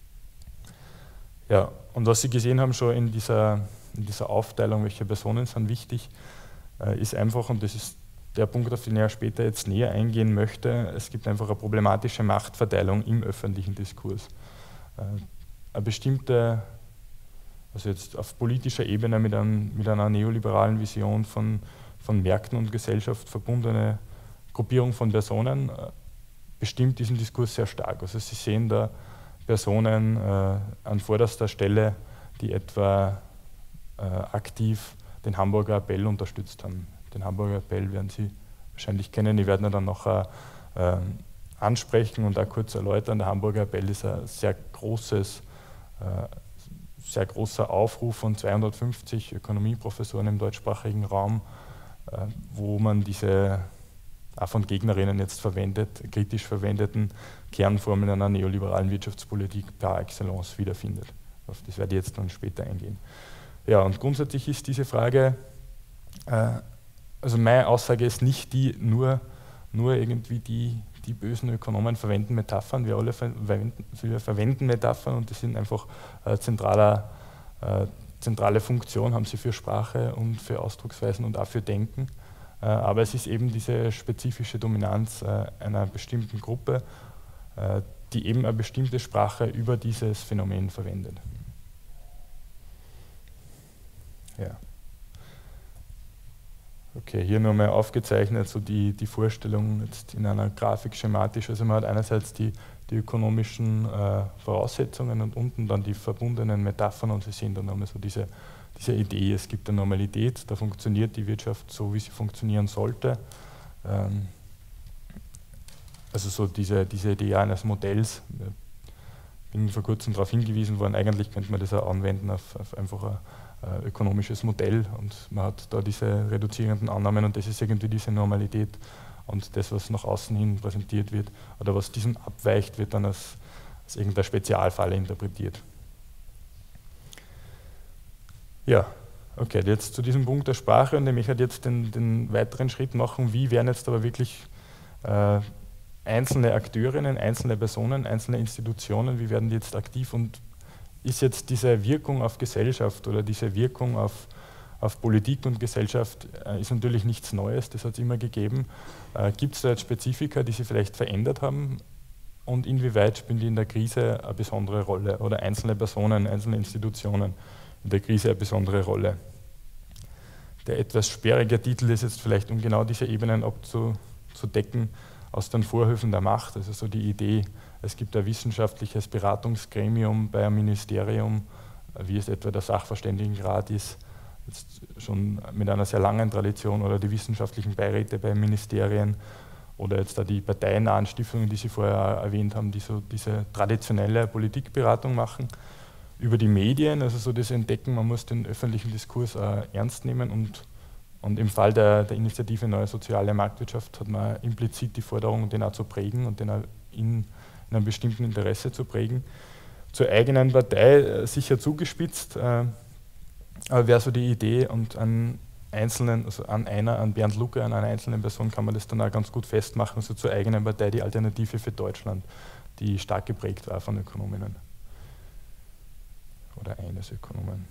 Ja, und was Sie gesehen haben schon in dieser, in dieser Aufteilung, welche Personen sind wichtig, äh, ist einfach, und das ist der Punkt, auf den ich später jetzt näher eingehen möchte, es gibt einfach eine problematische Machtverteilung im öffentlichen Diskurs. Äh, eine bestimmte, also jetzt auf politischer Ebene mit, einem, mit einer neoliberalen Vision von, von Märkten und Gesellschaft verbundene Gruppierung von Personen äh, bestimmt diesen Diskurs sehr stark. Also Sie sehen da Personen äh, an vorderster Stelle, die etwa äh, aktiv den Hamburger Appell unterstützt haben. Den Hamburger Appell werden Sie wahrscheinlich kennen, ich werde ihn dann noch äh, ansprechen und auch kurz erläutern. Der Hamburger Appell ist ein sehr großes, äh, sehr großer Aufruf von zweihundertfünfzig Ökonomieprofessoren im deutschsprachigen Raum, äh, wo man diese auch von Gegnerinnen jetzt verwendet, kritisch verwendeten Kernformeln einer neoliberalen Wirtschaftspolitik par excellence wiederfindet. Auf das werde ich jetzt dann später eingehen. Ja, und grundsätzlich ist diese Frage, äh, also meine Aussage ist nicht die, nur, nur irgendwie die, die bösen Ökonomen verwenden Metaphern, wir alle verwenden, wir verwenden Metaphern und das sind einfach äh, zentraler, äh, zentrale Funktion, haben sie für Sprache und für Ausdrucksweisen und auch für Denken. Äh, aber es ist eben diese spezifische Dominanz äh, einer bestimmten Gruppe, äh, die eben eine bestimmte Sprache über dieses Phänomen verwendet. Ja. Okay, hier nochmal aufgezeichnet, so die, die Vorstellung jetzt in einer Grafik schematisch. Also man hat einerseits die, die ökonomischen äh, Voraussetzungen und unten dann die verbundenen Metaphern und Sie sehen dann nochmal so diese, diese Idee, es gibt eine Normalität, da funktioniert die Wirtschaft so, wie sie funktionieren sollte. Ähm, also so diese, diese Idee eines Modells. Ich bin vor kurzem darauf hingewiesen worden, eigentlich könnte man das auch anwenden auf, auf einfach ein Äh, ökonomisches Modell und man hat da diese reduzierenden Annahmen und das ist irgendwie diese Normalität und das, was nach außen hin präsentiert wird oder was diesem abweicht, wird dann als, als irgendein Spezialfall interpretiert. Ja, okay, jetzt zu diesem Punkt der Sprache und ich möchte jetzt den, den weiteren Schritt machen, wie werden jetzt aber wirklich äh, einzelne Akteurinnen, einzelne Personen, einzelne Institutionen, wie werden die jetzt aktiv und ist jetzt diese Wirkung auf Gesellschaft oder diese Wirkung auf, auf Politik und Gesellschaft äh, ist natürlich nichts Neues, das hat es immer gegeben. Äh, Gibt es da jetzt Spezifika, die sich vielleicht verändert haben und inwieweit spielen die in der Krise eine besondere Rolle oder einzelne Personen, einzelne Institutionen in der Krise eine besondere Rolle? Der etwas sperrige Titel ist jetzt vielleicht, um genau diese Ebenen abzudecken, aus den Vorhöfen der Macht, also so die Idee, es gibt ein wissenschaftliches Beratungsgremium bei einem Ministerium, wie es etwa der Sachverständigenrat ist, jetzt schon mit einer sehr langen Tradition, oder die wissenschaftlichen Beiräte bei Ministerien oder jetzt da die parteinahen Stiftungen, die Sie vorher erwähnt haben, die so diese traditionelle Politikberatung machen. Über die Medien, also so das Entdecken, man muss den öffentlichen Diskurs äh, ernst nehmen und, und im Fall der, der Initiative Neue Soziale Marktwirtschaft hat man implizit die Forderung, den auch zu prägen und den auch in in einem bestimmten Interesse zu prägen. Zur eigenen Partei äh, sicher zugespitzt, äh, aber wäre so die Idee und an einzelnen, also an einer, an Bernd Lucke, an einer einzelnen Person kann man das dann auch ganz gut festmachen, also zur eigenen Partei die Alternative für Deutschland, die stark geprägt war von Ökonominnen oder eines Ökonomen.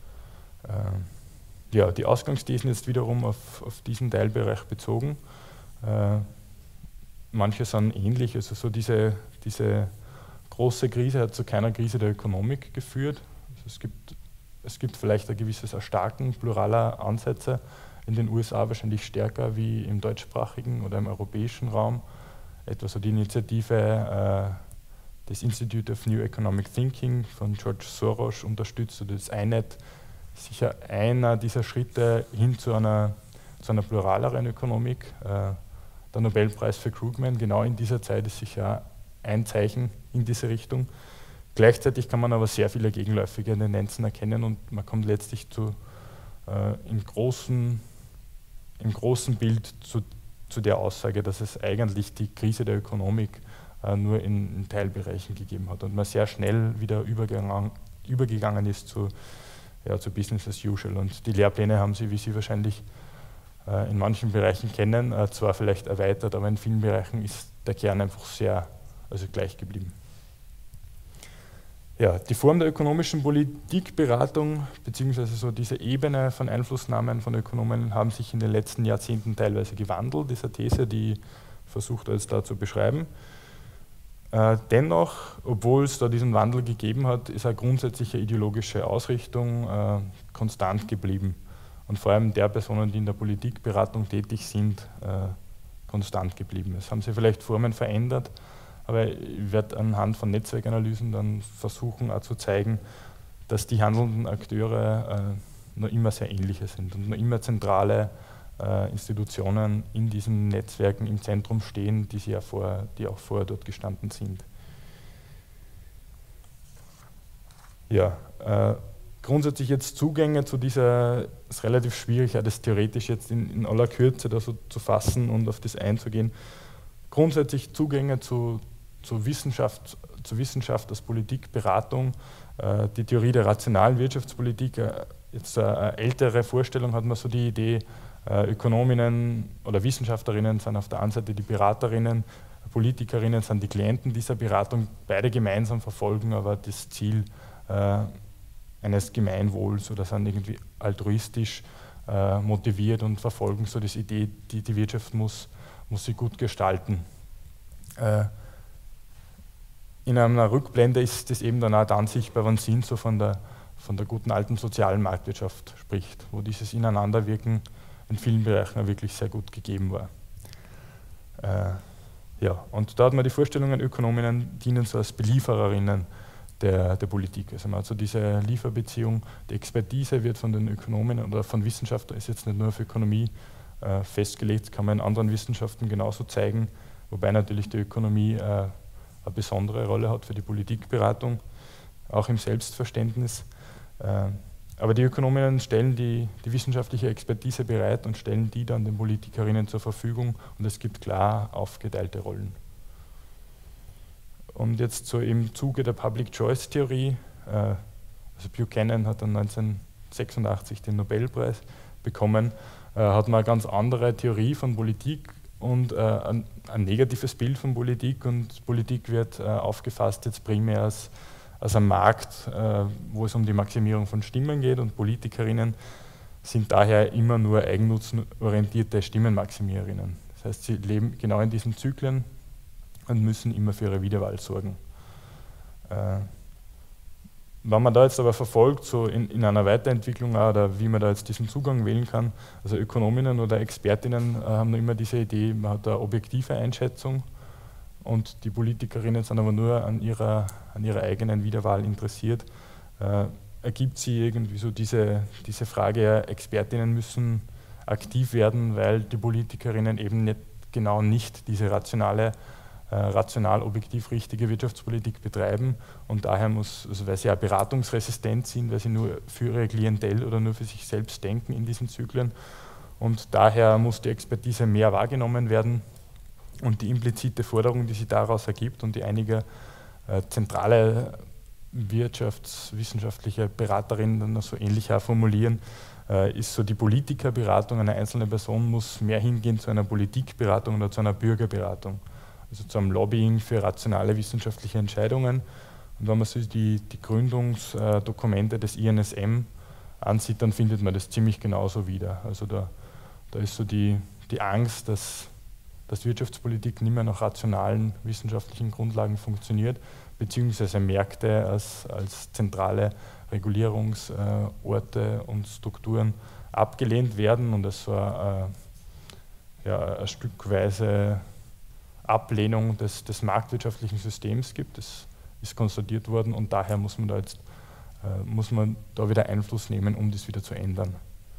Äh, ja, die Ausgangsthesen jetzt wiederum auf, auf diesen Teilbereich bezogen. Äh, manche sind ähnlich, also so diese Diese große Krise hat zu keiner Krise der Ökonomik geführt. Also es gibt, es gibt vielleicht ein gewisses Erstarken pluraler Ansätze in den U S A, wahrscheinlich stärker wie im deutschsprachigen oder im europäischen Raum. Etwa so die Initiative äh, des Institute of New Economic Thinking von George Soros unterstützt, oder das I N E T, sicher einer dieser Schritte hin zu einer, zu einer pluraleren Ökonomik. Äh, der Nobelpreis für Krugman genau in dieser Zeit ist sicher ein Zeichen in diese Richtung. Gleichzeitig kann man aber sehr viele gegenläufige Tendenzen erkennen und man kommt letztlich zu, äh, im, großen, im großen Bild zu, zu der Aussage, dass es eigentlich die Krise der Ökonomik äh, nur in, in Teilbereichen gegeben hat und man sehr schnell wieder übergegangen, übergegangen ist zu, ja, zu Business as usual. Und die Lehrpläne haben sie, wie Sie wahrscheinlich äh, in manchen Bereichen kennen, äh, zwar vielleicht erweitert, aber in vielen Bereichen ist der Kern einfach sehr also gleich geblieben. Ja, die Form der ökonomischen Politikberatung beziehungsweise so diese Ebene von Einflussnahmen von Ökonomen haben sich in den letzten Jahrzehnten teilweise gewandelt, diese These, die versucht jetzt da zu beschreiben. Äh, dennoch, obwohl es da diesen Wandel gegeben hat, ist eine grundsätzliche ideologische Ausrichtung äh, konstant geblieben und vor allem der Personen, die in der Politikberatung tätig sind, äh, konstant geblieben. Es haben sich vielleicht Formen verändert, aber ich werde anhand von Netzwerkanalysen dann versuchen auch zu zeigen, dass die handelnden Akteure äh, noch immer sehr ähnliche sind und noch immer zentrale äh, Institutionen in diesen Netzwerken im Zentrum stehen, die, sie ja vorher, die auch vorher dort gestanden sind. Ja, äh, grundsätzlich jetzt Zugänge zu dieser, es ist relativ schwierig, ja, das theoretisch jetzt in, in aller Kürze da so zu fassen und auf das einzugehen. Grundsätzlich Zugänge zu Zur Wissenschaft, zur Wissenschaft als Politikberatung, äh, die Theorie der rationalen Wirtschaftspolitik. Äh, jetzt äh, eine ältere Vorstellung hat man so die Idee, äh, Ökonominnen oder Wissenschaftlerinnen sind auf der einen Seite die Beraterinnen, Politikerinnen sind die Klienten dieser Beratung, beide gemeinsam verfolgen aber das Ziel äh, eines Gemeinwohls oder sind irgendwie altruistisch äh, motiviert und verfolgen so das Idee, die, die Wirtschaft muss, muss sie gut gestalten. Äh, in einer Rückblende ist das eben dann auch dann sichtbar, wenn Sinn so von der, von der guten alten sozialen Marktwirtschaft spricht, wo dieses Ineinanderwirken in vielen Bereichen wirklich sehr gut gegeben war. Äh, ja, und da hat man die Vorstellungen, Ökonominnen dienen so als Beliefererinnen der, der Politik. Also man hat so diese Lieferbeziehung, die Expertise wird von den Ökonomen oder von Wissenschaftlern, ist jetzt nicht nur für Ökonomie äh, festgelegt, kann man in anderen Wissenschaften genauso zeigen, wobei natürlich die Ökonomie äh, eine besondere Rolle hat für die Politikberatung, auch im Selbstverständnis. Äh, aber die Ökonominnen stellen die, die wissenschaftliche Expertise bereit und stellen die dann den Politikerinnen zur Verfügung und es gibt klar aufgeteilte Rollen. Und jetzt so im Zuge der Public-Choice-Theorie, äh, also Buchanan hat dann neunzehnhundertsechsundachtzig den Nobelpreis bekommen, äh, hat man eine ganz andere Theorie von Politik und äh, ein, ein negatives Bild von Politik und Politik wird äh, aufgefasst jetzt primär als, als ein Markt, äh, wo es um die Maximierung von Stimmen geht und Politikerinnen sind daher immer nur eigennutzenorientierte Stimmenmaximiererinnen. Das heißt, sie leben genau in diesen Zyklen und müssen immer für ihre Wiederwahl sorgen. Äh, wenn man da jetzt aber verfolgt, so in, in einer Weiterentwicklung auch, oder wie man da jetzt diesen Zugang wählen kann, also Ökonominnen oder Expertinnen äh, haben immer diese Idee, man hat eine objektive Einschätzung und die Politikerinnen sind aber nur an ihrer, an ihrer eigenen Wiederwahl interessiert. Äh, ergibt sie irgendwie so diese, diese Frage, ja, Expertinnen müssen aktiv werden, weil die Politikerinnen eben nicht, genau nicht diese rationale rational, objektiv richtige Wirtschaftspolitik betreiben und daher muss, also weil sie ja beratungsresistent sind, weil sie nur für ihre Klientel oder nur für sich selbst denken in diesen Zyklen und daher muss die Expertise mehr wahrgenommen werden und die implizite Forderung, die sich daraus ergibt und die einige äh, zentrale wirtschaftswissenschaftliche Beraterinnen dann so ähnlich auch formulieren, äh, ist so die Politikerberatung einer einzelnen Person muss mehr hingehen zu einer Politikberatung oder zu einer Bürgerberatung. Also zu einem Lobbying für rationale wissenschaftliche Entscheidungen. Und wenn man sich die, die Gründungsdokumente des I N S M ansieht, dann findet man das ziemlich genauso wieder. Also da, da ist so die, die Angst, dass, dass Wirtschaftspolitik nicht mehr nach rationalen wissenschaftlichen Grundlagen funktioniert, beziehungsweise Märkte als, als zentrale Regulierungsorte und Strukturen abgelehnt werden und es so eine, ja, eine stückweise Ablehnung des, des marktwirtschaftlichen Systems gibt. Das ist konstatiert worden und daher muss man da jetzt äh, muss man da wieder Einfluss nehmen, um das wieder zu ändern.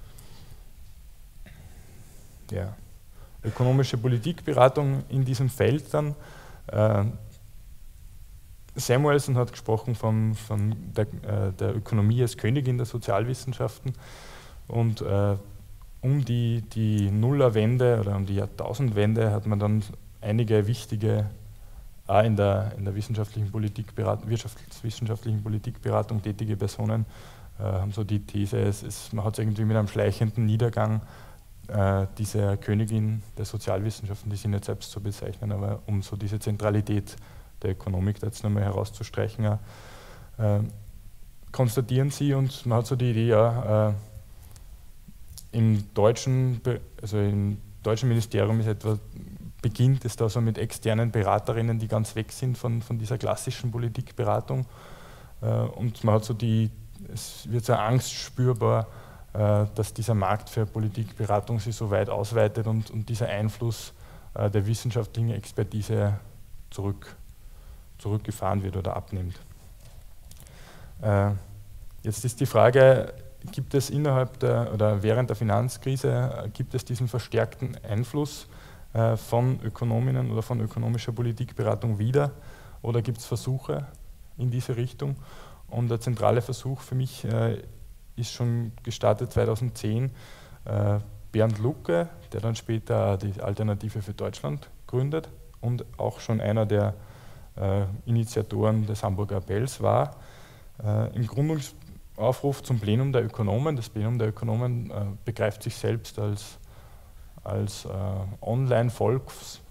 Ja. Ökonomische Politikberatung in diesem Feld dann. Äh, Samuelson hat gesprochen von, von der, äh, der Ökonomie als Königin der Sozialwissenschaften und äh, um die, die Nullerwende oder um die Jahrtausendwende hat man dann einige wichtige, auch in der, in der wissenschaftlichen Politikberatung, wirtschaftswissenschaftlichen Politikberatung tätige Personen, äh, haben so die These, es ist, man hat es irgendwie mit einem schleichenden Niedergang äh, dieser Königin der Sozialwissenschaften, die sie nicht selbst so bezeichnen, aber um so diese Zentralität der Ökonomik da jetzt nochmal herauszustreichen, äh, konstatieren sie und man hat so die Idee, ja, äh, im deutschen, also im deutschen Ministerium ist etwa beginnt es da so mit externen Beraterinnen, die ganz weg sind von, von dieser klassischen Politikberatung. Äh, und man hat so die, es wird so Angst spürbar, äh, dass dieser Markt für Politikberatung sich so weit ausweitet und, und dieser Einfluss äh, der wissenschaftlichen Expertise zurück, zurückgefahren wird oder abnimmt. Äh, jetzt ist die Frage, gibt es innerhalb der oder während der Finanzkrise, gibt es diesen verstärkten Einfluss von Ökonominnen oder von ökonomischer Politikberatung wieder oder gibt es Versuche in diese Richtung? Und der zentrale Versuch für mich äh, ist schon gestartet zweitausendzehn. Äh, Bernd Lucke, der dann später die Alternative für Deutschland gründet und auch schon einer der äh, Initiatoren des Hamburger Appells war, äh, im Gründungsaufruf zum Plenum der Ökonomen. Das Plenum der Ökonomen äh, begreift sich selbst als als äh, Online-Volks-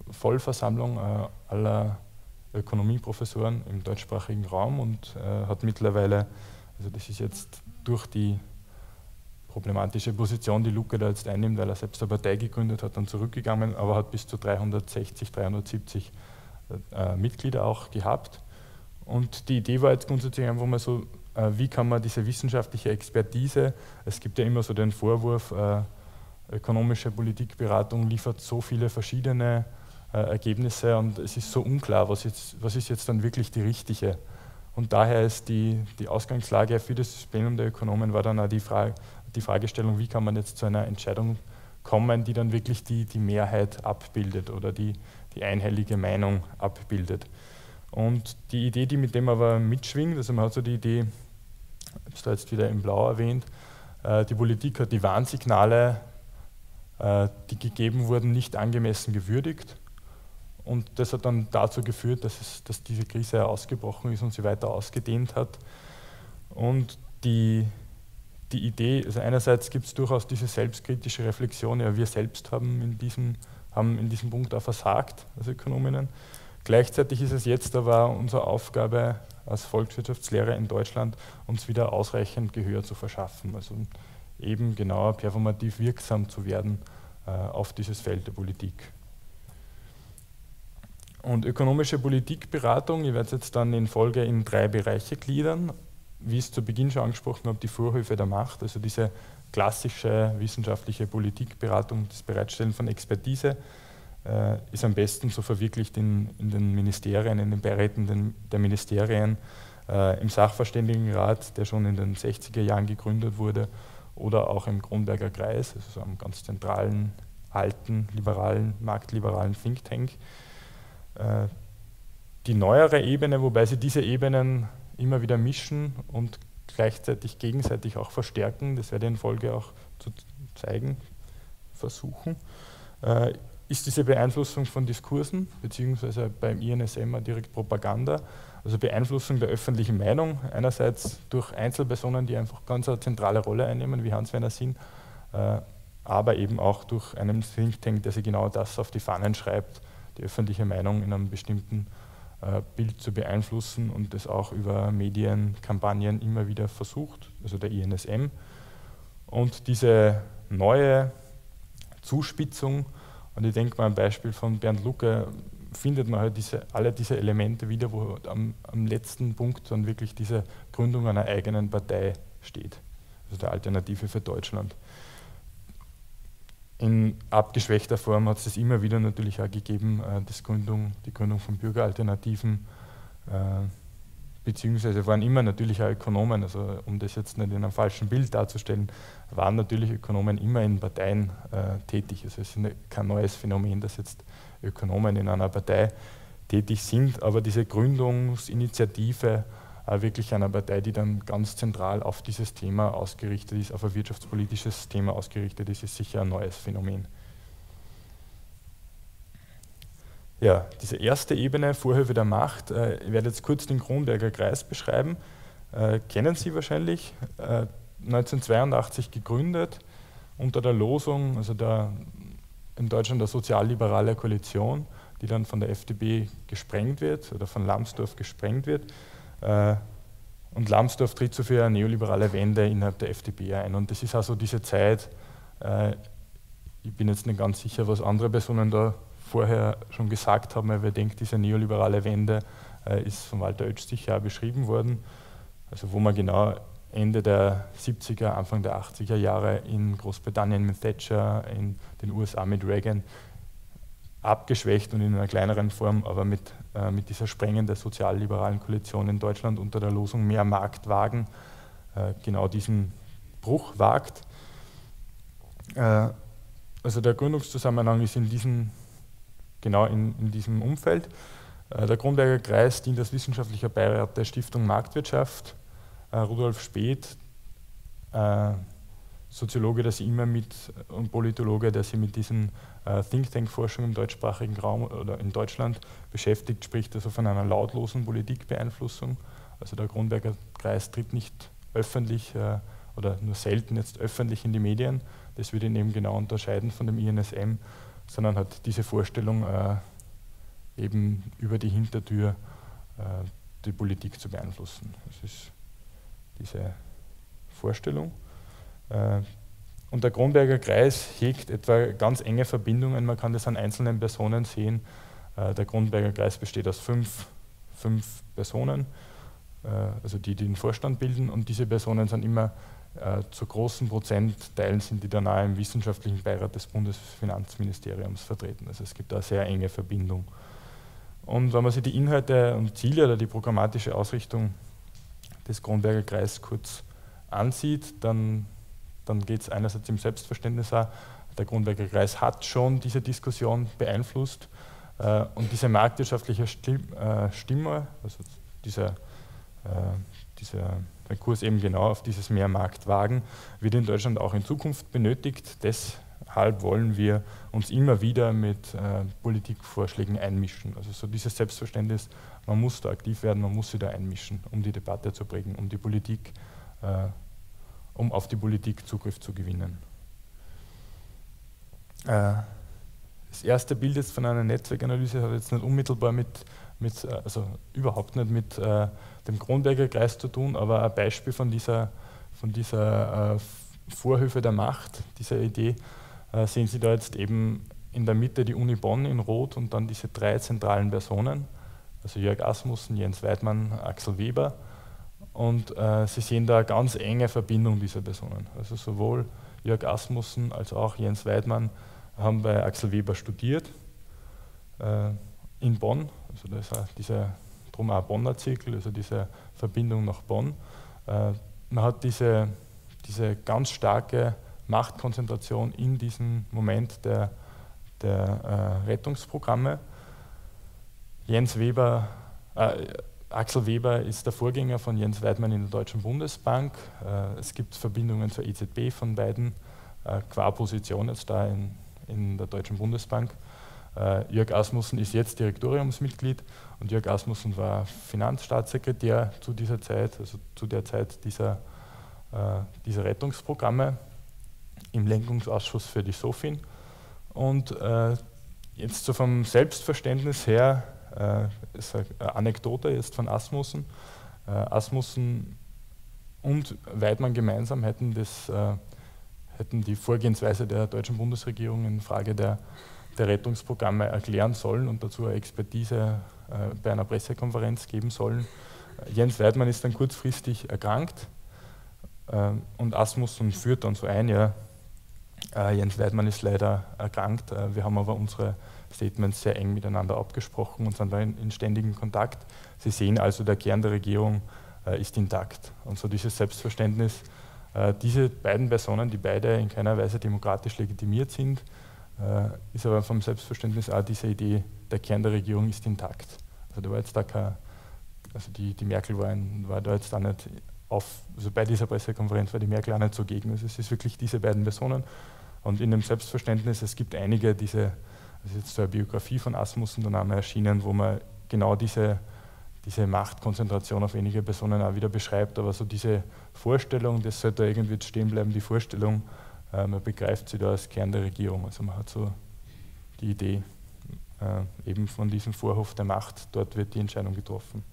Vollversammlung äh, aller Ökonomieprofessoren im deutschsprachigen Raum und äh, hat mittlerweile, also das ist jetzt durch die problematische Position, die Lucke da jetzt einnimmt, weil er selbst eine Partei gegründet hat, dann zurückgegangen, aber hat bis zu dreihundertsechzig, dreihundertsiebzig äh, Mitglieder auch gehabt. Und die Idee war jetzt grundsätzlich einfach mal so, äh, wie kann man diese wissenschaftliche Expertise, es gibt ja immer so den Vorwurf, äh, ökonomische Politikberatung liefert so viele verschiedene äh, Ergebnisse und es ist so unklar, was, jetzt, was ist jetzt dann wirklich die richtige. Und daher ist die, die Ausgangslage für das Plenum der Ökonomen war dann auch die, Frage, die Fragestellung, wie kann man jetzt zu einer Entscheidung kommen, die dann wirklich die, die Mehrheit abbildet oder die, die einhellige Meinung abbildet. Und die Idee, die mit dem aber mitschwingt, also man hat so die Idee, ich habe es da jetzt wieder in Blau erwähnt, äh, die Politik hat die Warnsignale, äh, die gegeben wurden, nicht angemessen gewürdigt. Und das hat dann dazu geführt, dass, es, dass diese Krise ausgebrochen ist und sie weiter ausgedehnt hat. Und die, die Idee, also einerseits gibt es durchaus diese selbstkritische Reflexion, ja, wir selbst haben in diesem, haben in diesem Punkt auch versagt als Ökonominnen. Gleichzeitig ist es jetzt aber unsere Aufgabe als Volkswirtschaftslehrer in Deutschland, uns wieder ausreichend Gehör zu verschaffen, also eben genauer performativ wirksam zu werden äh, auf dieses Feld der Politik. Und ökonomische Politikberatung, ich werde es jetzt dann in Folge in drei Bereiche gliedern, wie ich es zu Beginn schon angesprochen habe, die Vorhöfe der Macht, also diese klassische wissenschaftliche Politikberatung, das Bereitstellen von Expertise, äh, ist am besten so verwirklicht in, in den Ministerien, in den Beiräten den, der Ministerien, äh, im Sachverständigenrat, der schon in den sechziger Jahren gegründet wurde, oder auch im Kronberger Kreis, also so einem ganz zentralen, alten, liberalen, marktliberalen Think Tank. Äh, die neuere Ebene, wobei sie diese Ebenen immer wieder mischen und gleichzeitig gegenseitig auch verstärken, das werde ich in Folge auch zu zeigen, versuchen, äh, ist diese Beeinflussung von Diskursen, beziehungsweise beim I N S M auch direkt Propaganda, also Beeinflussung der öffentlichen Meinung, einerseits durch Einzelpersonen, die einfach ganz eine zentrale Rolle einnehmen, wie Hans-Werner Sinn, äh, aber eben auch durch einen Think Tank, der sich genau das auf die Fahnen schreibt, die öffentliche Meinung in einem bestimmten äh, Bild zu beeinflussen und das auch über Medienkampagnen immer wieder versucht, also der I N S M. Und diese neue Zuspitzung, und ich denke mal ein Beispiel von Bernd Lucke, findet man halt diese, alle diese Elemente wieder, wo am, am letzten Punkt dann wirklich diese Gründung einer eigenen Partei steht, also der Alternative für Deutschland. In abgeschwächter Form hat es das immer wieder natürlich auch gegeben, äh, das Gründung, die Gründung von Bürgeralternativen, äh, beziehungsweise waren immer natürlich auch Ökonomen, also um das jetzt nicht in einem falschen Bild darzustellen, waren natürlich Ökonomen immer in Parteien äh, tätig. Also es ist kein neues Phänomen, dass jetzt Ökonomen in einer Partei tätig sind, aber diese Gründungsinitiative äh, wirklich einer Partei, die dann ganz zentral auf dieses Thema ausgerichtet ist, auf ein wirtschaftspolitisches Thema ausgerichtet ist, ist sicher ein neues Phänomen. Ja, diese erste Ebene, Vorhöfe der Macht, äh, ich werde jetzt kurz den Kronberger Kreis beschreiben, äh, kennen Sie wahrscheinlich, äh, neunzehnhundertzweiundachtzig gegründet, unter der Losung, also der, in Deutschland der sozialliberale Koalition, die dann von der F D P gesprengt wird oder von Lambsdorff gesprengt wird. Äh, und Lambsdorff tritt so für eine neoliberale Wende innerhalb der F D P ein. Und das ist also diese Zeit, äh, ich bin jetzt nicht ganz sicher, was andere Personen da vorher schon gesagt haben, weil wir denken, diese neoliberale Wende äh, ist von Walter Oetsch sicher auch beschrieben worden, also wo man genau Ende der siebziger, Anfang der achtziger Jahre in Großbritannien mit Thatcher, in den U S A mit Reagan, abgeschwächt und in einer kleineren Form, aber mit, äh, mit dieser Sprengung der sozialliberalen Koalition in Deutschland unter der Losung mehr Markt wagen, äh, genau diesen Bruch wagt. Äh, also der Gründungszusammenhang ist in diesem genau in, in diesem Umfeld. Äh, der Kronberger Kreis dient als wissenschaftlicher Beirat der Stiftung Marktwirtschaft. Äh, Rudolf Späth, äh, Soziologe, der sich immer mit, und Politologe, der sich mit diesen äh, Think Tank-Forschung im deutschsprachigen Raum oder in Deutschland beschäftigt, spricht also von einer lautlosen Politikbeeinflussung. Also der Kronberger Kreis tritt nicht öffentlich äh, oder nur selten jetzt öffentlich in die Medien. Das würde ihn eben genau unterscheiden von dem I N S M, sondern hat diese Vorstellung, äh, eben über die Hintertür äh, die Politik zu beeinflussen. Das ist diese Vorstellung. Äh, und der Kronberger Kreis hegt etwa ganz enge Verbindungen, man kann das an einzelnen Personen sehen. Äh, der Kronberger Kreis besteht aus fünf, fünf Personen, äh, also die, die den Vorstand bilden, und diese Personen sind immer äh, zu großen Prozentteilen sind die da nahe im wissenschaftlichen Beirat des Bundesfinanzministeriums vertreten. Also es gibt da eine sehr enge Verbindung. Und wenn man sich die Inhalte und Ziele oder die programmatische Ausrichtung des Kronberger Kreises kurz ansieht, dann, dann geht es einerseits im Selbstverständnis auch. Der Kronberger Kreis hat schon diese Diskussion beeinflusst äh, und diese marktwirtschaftliche Stimme, also dieser, äh, dieser Kurs eben genau auf dieses Mehrmarktwagen, wird in Deutschland auch in Zukunft benötigt. Deshalb wollen wir uns immer wieder mit äh, Politikvorschlägen einmischen. Also so dieses Selbstverständnis, man muss da aktiv werden, man muss sich da einmischen, um die Debatte zu prägen, um die Politik, äh, um auf die Politik Zugriff zu gewinnen. Äh, das erste Bild jetzt von einer Netzwerkanalyse hat jetzt nicht unmittelbar mit, mit also überhaupt nicht mit äh, dem Kronberger Kreis zu tun, aber ein Beispiel von dieser, von dieser äh, Vorhöfe der Macht, dieser Idee, äh, sehen Sie da jetzt eben in der Mitte die Uni Bonn in Rot und dann diese drei zentralen Personen, also Jörg Asmussen, Jens Weidmann, Axel Weber, und äh, Sie sehen da eine ganz enge Verbindung dieser Personen. Also sowohl Jörg Asmussen als auch Jens Weidmann haben bei Axel Weber studiert äh, in Bonn, also da ist auch dieser, drum auch Bonner Zirkel, also diese Verbindung nach Bonn. Äh, man hat diese, diese ganz starke Machtkonzentration in diesem Moment der, der äh, Rettungsprogramme. Jens Weber, äh, Axel Weber ist der Vorgänger von Jens Weidmann in der Deutschen Bundesbank. Äh, es gibt Verbindungen zur E Z B von beiden, äh, qua Position jetzt da in, in der Deutschen Bundesbank. Uh, Jörg Asmussen ist jetzt Direktoriumsmitglied und Jörg Asmussen war Finanzstaatssekretär zu dieser Zeit, also zu der Zeit dieser, uh, dieser Rettungsprogramme im Lenkungsausschuss für die SOFIN. Und uh, jetzt so vom Selbstverständnis her, uh, ist eine Anekdote jetzt von Asmussen. Uh, Asmussen und Weidmann gemeinsam hätten, das, uh, hätten die Vorgehensweise der deutschen Bundesregierung in Frage der der Rettungsprogramme erklären sollen und dazu eine Expertise äh, bei einer Pressekonferenz geben sollen. Äh, Jens Weidmann ist dann kurzfristig erkrankt äh, und Asmussen führt dann so ein, ja, äh, Jens Weidmann ist leider erkrankt, äh, wir haben aber unsere Statements sehr eng miteinander abgesprochen und sind da in, in ständigem Kontakt. Sie sehen also, der Kern der Regierung äh, ist intakt. Und so dieses Selbstverständnis, äh, diese beiden Personen, die beide in keiner Weise demokratisch legitimiert sind, ist aber vom Selbstverständnis auch diese Idee, der Kern der Regierung ist intakt. Also da war jetzt da kein, also die, die Merkel war, ein, war da jetzt da nicht auf, also bei dieser Pressekonferenz war die Merkel auch nicht zugegen. Also es ist wirklich diese beiden Personen und in dem Selbstverständnis, es gibt einige diese, also jetzt so eine Biografie von Asmussen dann einmal erschienen, wo man genau diese, diese Machtkonzentration auf wenige Personen auch wieder beschreibt, aber so diese Vorstellung, das sollte irgendwie stehen bleiben, die Vorstellung, man begreift sie da als Kern der Regierung. Also man hat so die Idee, äh, eben von diesem Vorhof der Macht, dort wird die Entscheidung getroffen.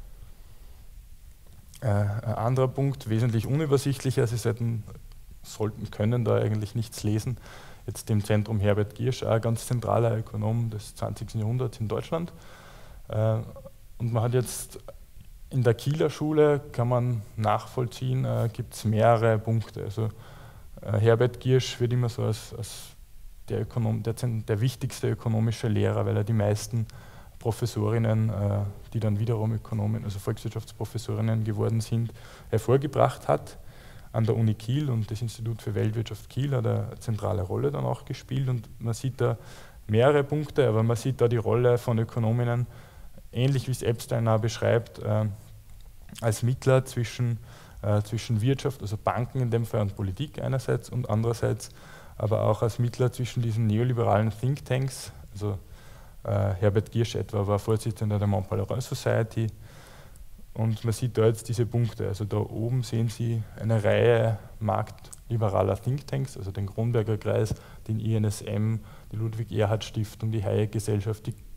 Äh, ein anderer Punkt, wesentlich unübersichtlicher, Sie sollten, sollten können da eigentlich nichts lesen, jetzt im Zentrum Herbert Giersch, ein ganz zentraler Ökonom des zwanzigsten Jahrhunderts in Deutschland. Äh, und man hat jetzt in der Kieler Schule, kann man nachvollziehen, äh, gibt es mehrere Punkte. Also, Herbert Giersch wird immer so als, als der, Ökonom, der, der wichtigste ökonomische Lehrer, weil er die meisten Professorinnen, äh, die dann wiederum Ökonomen, also Volkswirtschaftsprofessorinnen geworden sind, hervorgebracht hat. An der Uni Kiel und das Institut für Weltwirtschaft Kiel hat eine zentrale Rolle dann auch gespielt und man sieht da mehrere Punkte, aber man sieht da die Rolle von Ökonominnen, ähnlich wie es Epstein auch beschreibt, äh, als Mittler zwischen zwischen Wirtschaft, also Banken in dem Fall und Politik einerseits und andererseits aber auch als Mittler zwischen diesen neoliberalen Thinktanks, also äh, Herbert Giersch etwa war Vorsitzender der Mont Pelerin Society und man sieht da jetzt diese Punkte, also da oben sehen Sie eine Reihe marktliberaler Thinktanks, also den Kronberger Kreis, den I N S M, die Ludwig-Erhard-Stiftung, die Hayek-Gesellschaft, die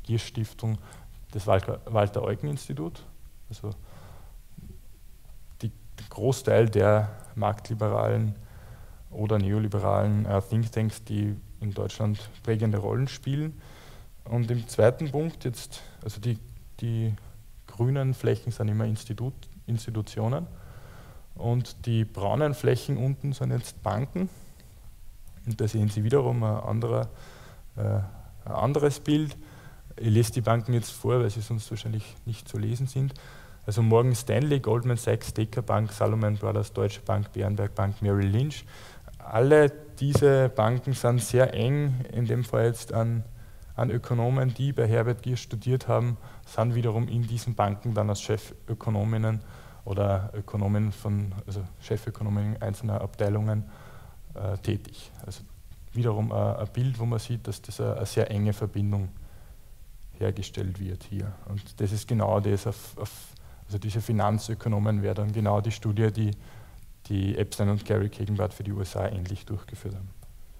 Herbert-Giersch-Stiftung, das Walter-Eucken-Institut. Also die, der Großteil der marktliberalen oder neoliberalen äh, Thinktanks, die in Deutschland prägende Rollen spielen. Und im zweiten Punkt jetzt, also die, die grünen Flächen sind immer Institut, Institutionen und die braunen Flächen unten sind jetzt Banken. Und da sehen Sie wiederum ein, anderer, äh, ein anderes Bild. Ich lese die Banken jetzt vor, weil sie sonst wahrscheinlich nicht zu lesen sind. Also Morgan Stanley, Goldman Sachs, Deka Bank, Salomon Brothers, Deutsche Bank, Berenberg Bank, Merrill Lynch. Alle diese Banken sind sehr eng, in dem Fall jetzt an, an Ökonomen, die bei Herbert Giersch studiert haben, sind wiederum in diesen Banken dann als Chefökonominnen oder Ökonomen von, also Chefökonomen einzelner Abteilungen äh, tätig. Also wiederum äh, ein Bild, wo man sieht, dass das eine, eine sehr enge Verbindung hergestellt wird hier. Und das ist genau das, auf, auf, also diese Finanzökonomen wäre dann genau die Studie, die die Epstein und Gary Kaganbart für die U S A ähnlich durchgeführt haben.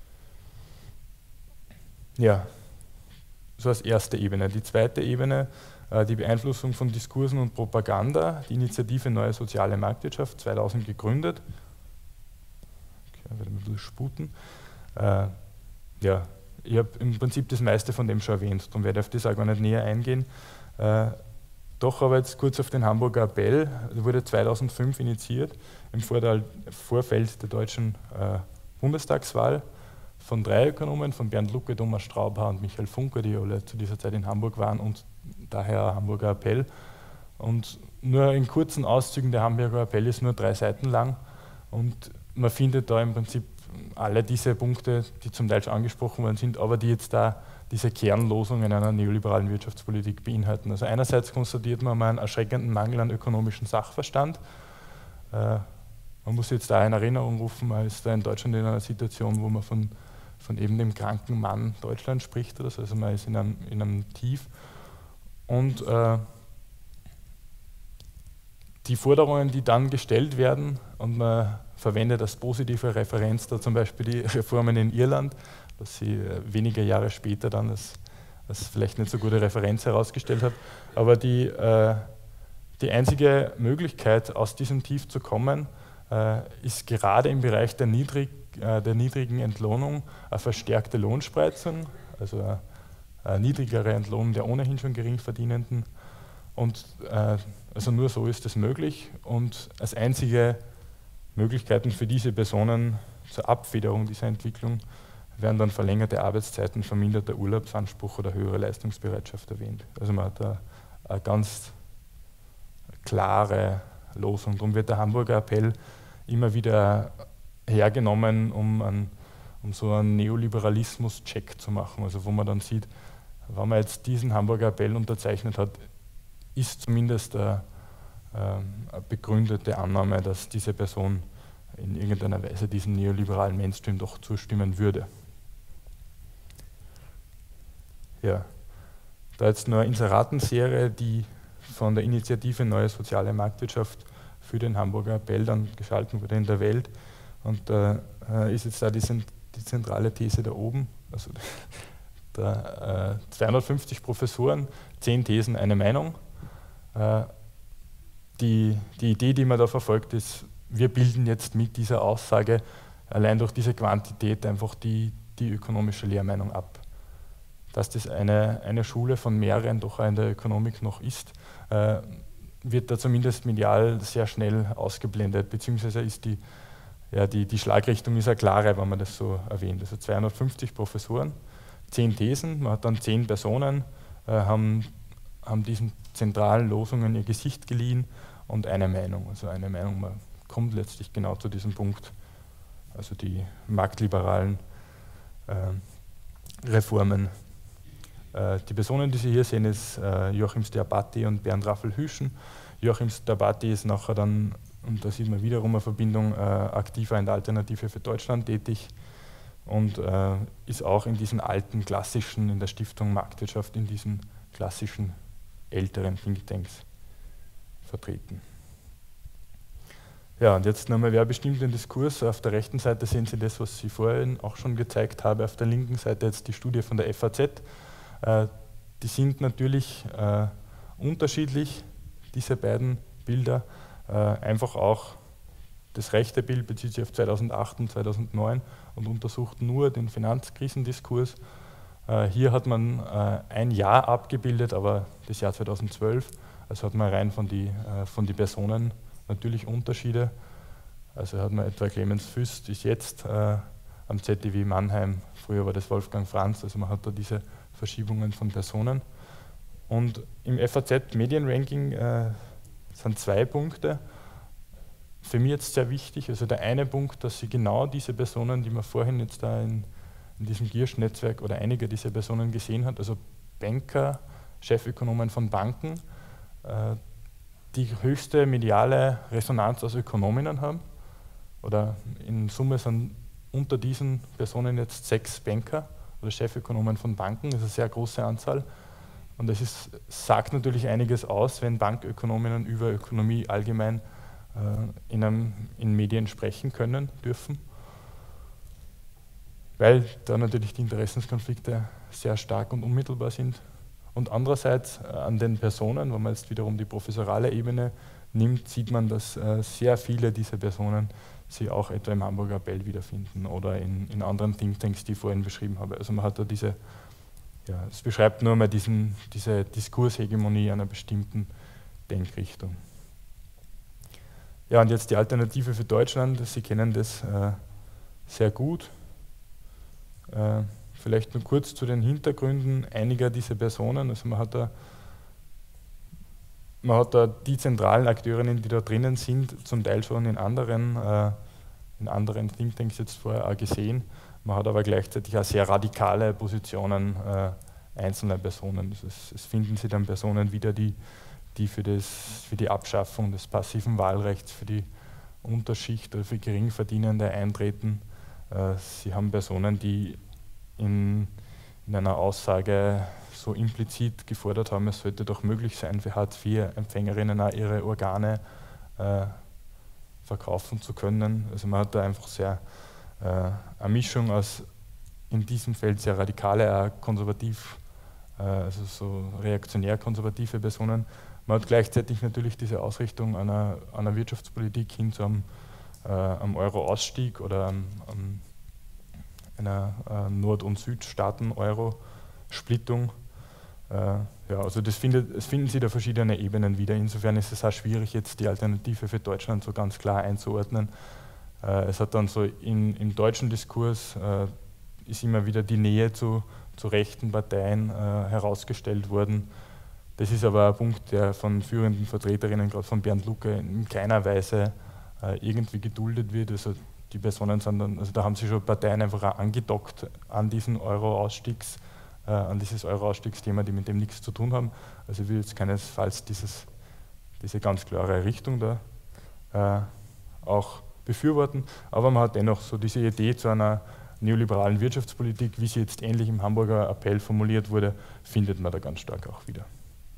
Ja, so als erste Ebene. Die zweite Ebene, äh, die Beeinflussung von Diskursen und Propaganda, die Initiative Neue Soziale Marktwirtschaft, zweitausend gegründet. Okay, ich werde ein bisschen sputen. Äh, ja, ich habe im Prinzip das meiste von dem schon erwähnt, darum werde ich auf das auch gar nicht näher eingehen. Äh, Doch aber jetzt kurz auf den Hamburger Appell, der wurde zweitausendfünf initiiert, im Vorfeld der deutschen äh, Bundestagswahl von drei Ökonomen, von Bernd Lucke, Thomas Straubhaar und Michael Funke, die alle zu dieser Zeit in Hamburg waren und daher Hamburger Appell. Und nur in kurzen Auszügen, der Hamburger Appell ist nur drei Seiten lang und man findet da im Prinzip alle diese Punkte, die zum Teil schon angesprochen worden sind, aber die jetzt da diese Kernlosungen einer neoliberalen Wirtschaftspolitik beinhalten. Also einerseits konstatiert man mal einen erschreckenden Mangel an ökonomischem Sachverstand. Äh, man muss jetzt da in Erinnerung rufen, man ist da in Deutschland in einer Situation, wo man von, von eben dem kranken Mann Deutschland spricht, oder so. Also man ist in einem, in einem Tief. Und äh, die Forderungen, die dann gestellt werden, und man verwendet als positive Referenz da zum Beispiel die Reformen in Irland, was sie wenige Jahre später dann als, als vielleicht nicht so gute Referenz herausgestellt hat. Aber die, äh, die einzige Möglichkeit, aus diesem Tief zu kommen, äh, ist gerade im Bereich der, niedrig, äh, der niedrigen Entlohnung eine verstärkte Lohnspreizung, also eine, eine niedrigere Entlohnung der ohnehin schon Geringverdienenden. Und äh, also nur so ist es möglich. Und als einzige Möglichkeiten für diese Personen zur Abfederung dieser Entwicklung werden dann verlängerte Arbeitszeiten, verminderter Urlaubsanspruch oder höhere Leistungsbereitschaft erwähnt. Also man hat da eine ganz klare Losung. Darum wird der Hamburger Appell immer wieder hergenommen, um, an, um so einen Neoliberalismus-Check zu machen. Also wo man dann sieht, wenn man jetzt diesen Hamburger Appell unterzeichnet hat, ist zumindest eine, eine begründete Annahme, dass diese Person in irgendeiner Weise diesem neoliberalen Mainstream doch zustimmen würde. Ja, da jetzt nur eine Inseratenserie, die von der Initiative Neue Soziale Marktwirtschaft für den Hamburger Appell dann geschalten wurde in der Welt. Und da äh, ist jetzt da die, die zentrale These da oben, also da, äh, zweihundertfünfzig Professoren, zehn Thesen, eine Meinung. Äh, die, die Idee, die man da verfolgt, ist, wir bilden jetzt mit dieser Aussage allein durch diese Quantität einfach die, die ökonomische Lehrmeinung ab. Dass das eine, eine Schule von mehreren doch in der Ökonomik noch ist, äh, wird da zumindest medial sehr schnell ausgeblendet, beziehungsweise ist die, ja, die, die Schlagrichtung ist ja klare, wenn man das so erwähnt. Also zweihundertfünfzig Professoren, zehn Thesen, man hat dann zehn Personen, äh, haben, haben diesen zentralen Losungen ihr Gesicht geliehen und eine Meinung. Also eine Meinung, man kommt letztlich genau zu diesem Punkt, also die marktliberalen äh, Reformen. Äh, die Personen, die Sie hier sehen, ist äh, Joachim Sterbati und Bernd Raffel-Hüschen. Joachim Sterbati ist nachher dann, und da sieht man wiederum eine Verbindung, äh, aktiver in der Alternative für Deutschland tätig und äh, ist auch in diesen alten klassischen, in der Stiftung Marktwirtschaft, in diesen klassischen älteren Thinktanks vertreten. Ja, und jetzt nochmal, wer bestimmt den Diskurs? Auf der rechten Seite sehen Sie das, was ich vorhin auch schon gezeigt habe, auf der linken Seite jetzt die Studie von der F A Z. Äh, die sind natürlich äh, unterschiedlich, diese beiden Bilder, äh, einfach auch das rechte Bild bezieht sich auf zweitausendacht und zweitausendneun und untersucht nur den Finanzkrisendiskurs. Äh, hier hat man äh, ein Jahr abgebildet, aber das Jahr zweitausendzwölf, also hat man rein von den äh, von die Personen natürlich Unterschiede. Also hat man etwa Clemens Füst ist jetzt äh, am Z D W Mannheim, früher war das Wolfgang Franz, also man hat da diese Verschiebungen von Personen. Und im F A Z-Medienranking äh, sind zwei Punkte für mich jetzt sehr wichtig. Also der eine Punkt, dass sie genau diese Personen, die man vorhin jetzt da in, in diesem Giersch-Netzwerk oder einige dieser Personen gesehen hat, also Banker, Chefökonomen von Banken, äh, die höchste mediale Resonanz als Ökonominnen haben. Oder in Summe sind unter diesen Personen jetzt sechs Banker oder Chefökonomen von Banken, das ist eine sehr große Anzahl. Und es ist, sagt natürlich einiges aus, wenn Bankökonominnen über Ökonomie allgemein äh, in, einem, in Medien sprechen können, dürfen. Weil da natürlich die Interessenskonflikte sehr stark und unmittelbar sind. Und andererseits äh, an den Personen, wenn man jetzt wiederum die professorale Ebene nimmt, sieht man, dass äh, sehr viele dieser Personen sie auch etwa im Hamburger Appell wiederfinden oder in, in anderen Thinktanks, die ich vorhin beschrieben habe. Also man hat da diese, ja, es beschreibt nur mal diesen, diese Diskurshegemonie einer bestimmten Denkrichtung. Ja, und jetzt die Alternative für Deutschland, Sie kennen das äh, sehr gut. Äh, vielleicht nur kurz zu den Hintergründen einiger dieser Personen. Also man hat da Man hat da die zentralen Akteurinnen, die da drinnen sind, zum Teil schon in anderen, äh, in anderen Thinktanks jetzt vorher auch gesehen. Man hat aber gleichzeitig auch sehr radikale Positionen äh, einzelner Personen. Also es, es finden sich dann Personen wieder, die, die für, das, für die Abschaffung des passiven Wahlrechts, für die Unterschicht oder für Geringverdienende eintreten. Äh, Sie haben Personen, die in, in einer Aussage so implizit gefordert haben, es sollte doch möglich sein, für Hartz vier Empfängerinnen auch ihre Organe äh, verkaufen zu können. Also man hat da einfach sehr äh, eine Mischung aus in diesem Feld sehr radikale, auch konservativ, äh, also so reaktionär-konservative Personen. Man hat gleichzeitig natürlich diese Ausrichtung einer, einer Wirtschaftspolitik hin zu einem, äh, einem Euro-Ausstieg oder am, am einer äh, Nord- und Südstaaten-Euro-Splittung. Äh, ja, also das findet, es finden Sie da verschiedene Ebenen wieder. Insofern ist es auch schwierig, jetzt die Alternative für Deutschland so ganz klar einzuordnen. Äh, es hat dann so in, im deutschen Diskurs äh, ist immer wieder die Nähe zu, zu rechten Parteien äh, herausgestellt worden. Das ist aber ein Punkt, der von führenden Vertreterinnen, gerade von Bernd Lucke, in keiner Weise äh, irgendwie geduldet wird. Also die Personen sind dann, also da haben sich schon Parteien einfach auch angedockt an diesen Euro-Ausstiegs, äh, an dieses Euro-Ausstiegsthema, die mit dem nichts zu tun haben. Also ich will jetzt keinesfalls dieses, diese ganz klare Richtung da äh, auch befürworten, aber man hat dennoch so diese Idee zu einer neoliberalen Wirtschaftspolitik, wie sie jetzt ähnlich im Hamburger Appell formuliert wurde, findet man da ganz stark auch wieder.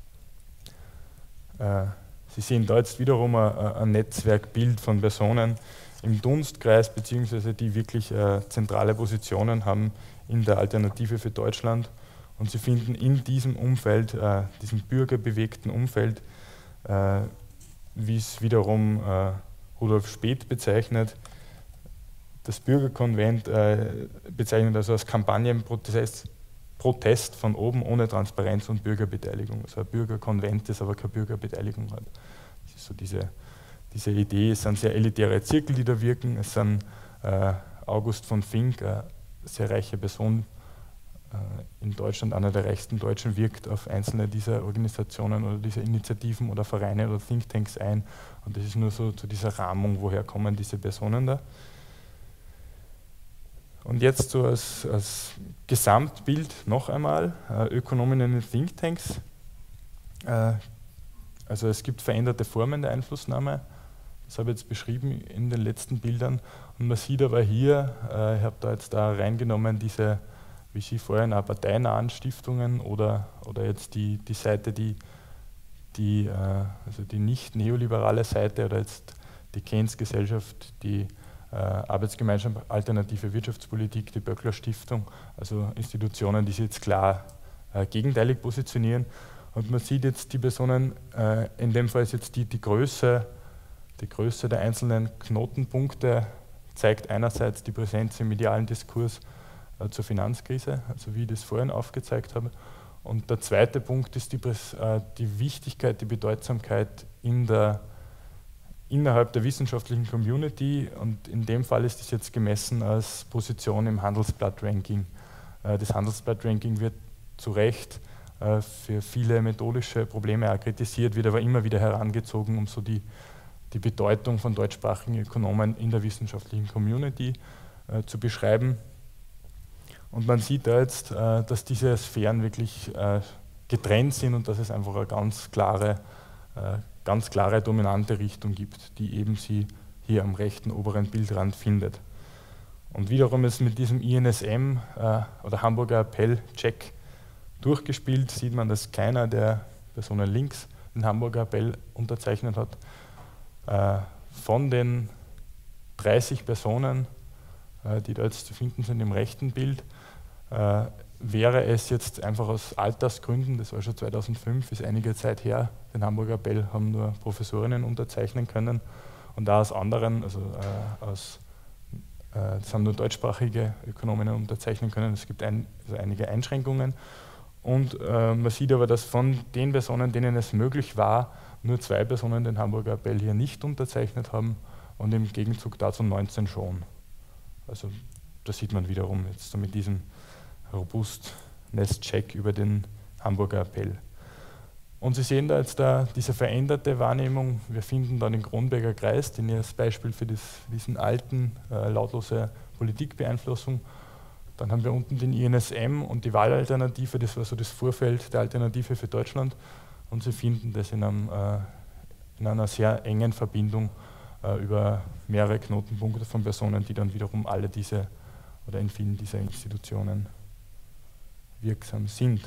Äh, Sie sehen da jetzt wiederum ein, ein Netzwerkbild von Personen im Dunstkreis, beziehungsweise die wirklich äh, zentrale Positionen haben in der Alternative für Deutschland. Und Sie finden in diesem Umfeld, äh, diesem bürgerbewegten Umfeld, äh, wie es wiederum äh, Rudolf Späth bezeichnet, das Bürgerkonvent äh, bezeichnet also als Kampagnenprotest Protest von oben ohne Transparenz und Bürgerbeteiligung. Also ein Bürgerkonvent, das aber keine Bürgerbeteiligung hat. Das ist so diese, diese Idee. Es sind sehr elitäre Zirkel, die da wirken. Es sind äh, August von Fink, eine sehr reiche Person äh, in Deutschland, einer der reichsten Deutschen, wirkt auf einzelne dieser Organisationen oder dieser Initiativen oder Vereine oder Thinktanks ein. Und das ist nur so zu dieser Rahmung, woher kommen diese Personen da. Und jetzt so als, als Gesamtbild noch einmal, äh, Ökonominnen in Thinktanks. Äh, also es gibt veränderte Formen der Einflussnahme, das habe ich jetzt beschrieben in den letzten Bildern. Und man sieht aber hier, äh, ich habe da jetzt da reingenommen, diese, wie Sie vorhin auch parteinahen Stiftungen oder, oder jetzt die, die Seite, die, die, äh, also die nicht neoliberale Seite oder jetzt die Keynes-Gesellschaft, die Äh, Arbeitsgemeinschaft Alternative Wirtschaftspolitik, die Böckler Stiftung, also Institutionen, die sich jetzt klar äh, gegenteilig positionieren. Und man sieht jetzt die Personen, äh, in dem Fall ist jetzt die, die Größe, die Größe der einzelnen Knotenpunkte zeigt einerseits die Präsenz im medialen Diskurs äh, zur Finanzkrise, also wie ich das vorhin aufgezeigt habe. Und der zweite Punkt ist die, äh, die Wichtigkeit, die Bedeutsamkeit in der, innerhalb der wissenschaftlichen Community, und in dem Fall ist das jetzt gemessen als Position im Handelsblatt-Ranking. Äh, das Handelsblatt-Ranking wird zu Recht äh, für viele methodische Probleme auch kritisiert, wird aber immer wieder herangezogen, um so die, die Bedeutung von deutschsprachigen Ökonomen in der wissenschaftlichen Community äh, zu beschreiben. Und man sieht da jetzt, äh, dass diese Sphären wirklich äh, getrennt sind und dass es einfach eine ganz klare, äh, ganz klare dominante Richtung gibt, die eben sie hier am rechten oberen Bildrand findet. Und wiederum ist mit diesem I N S M äh, oder Hamburger Appell-Check durchgespielt, sieht man, dass keiner der Personen links den Hamburger Appell unterzeichnet hat. Äh, von den dreißig Personen, äh, die da jetzt zu finden sind im rechten Bild, äh, wäre es jetzt einfach aus Altersgründen, das war schon zweitausendfünf, ist einige Zeit her, den Hamburger Appell haben nur Professorinnen unterzeichnen können, und da aus anderen, also äh, aus, äh, das haben nur deutschsprachige Ökonominnen unterzeichnen können. Es gibt ein, also einige Einschränkungen, und äh, man sieht aber, dass von den Personen, denen es möglich war, nur zwei Personen den Hamburger Appell hier nicht unterzeichnet haben und im Gegenzug dazu neunzehn schon. Also da sieht man wiederum jetzt so mit diesem Robustness-Check über den Hamburger Appell. Und Sie sehen da jetzt da diese veränderte Wahrnehmung. Wir finden da den Kronberger Kreis, den ich als Beispiel für, das, für diesen alten, äh, lautlose Politikbeeinflussung. Dann haben wir unten den I N S M und die Wahlalternative, das war so das Vorfeld der Alternative für Deutschland. Und Sie finden das in, einem, äh, in einer sehr engen Verbindung äh, über mehrere Knotenpunkte von Personen, die dann wiederum alle diese oder in vielen dieser Institutionen wirksam sind.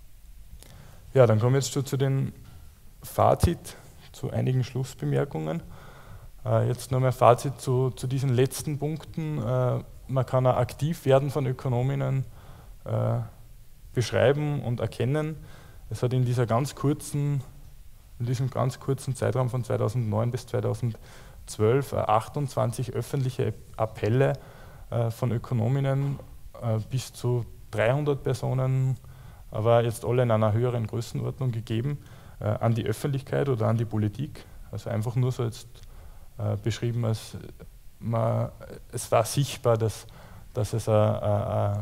Ja, dann kommen wir jetzt schon zu den Fazit, zu einigen Schlussbemerkungen. Äh, jetzt nochmal Fazit zu, zu diesen letzten Punkten. Äh, man kann auch aktiv werden von Ökonominnen äh, beschreiben und erkennen. Es hat in dieser ganz kurzen, in diesem ganz kurzen Zeitraum von zweitausendneun bis zweitausendzwölf äh, achtundzwanzig öffentliche Appelle äh, von Ökonominnen äh, bis zu dreihundert Personen, aber jetzt alle in einer höheren Größenordnung gegeben, äh, an die Öffentlichkeit oder an die Politik. Also einfach nur so jetzt äh, beschrieben, als man, es war sichtbar, dass, dass es eine,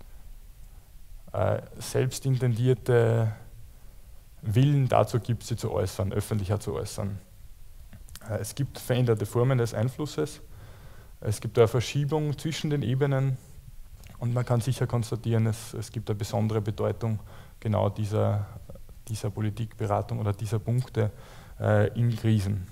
eine, eine selbstintendierte Willen dazu gibt, sie zu äußern, öffentlicher zu äußern. Äh, es gibt veränderte Formen des Einflusses, es gibt eine Verschiebung zwischen den Ebenen, und man kann sicher konstatieren, es, es gibt eine besondere Bedeutung genau dieser, dieser Politikberatung oder dieser Punkte äh, in Krisen.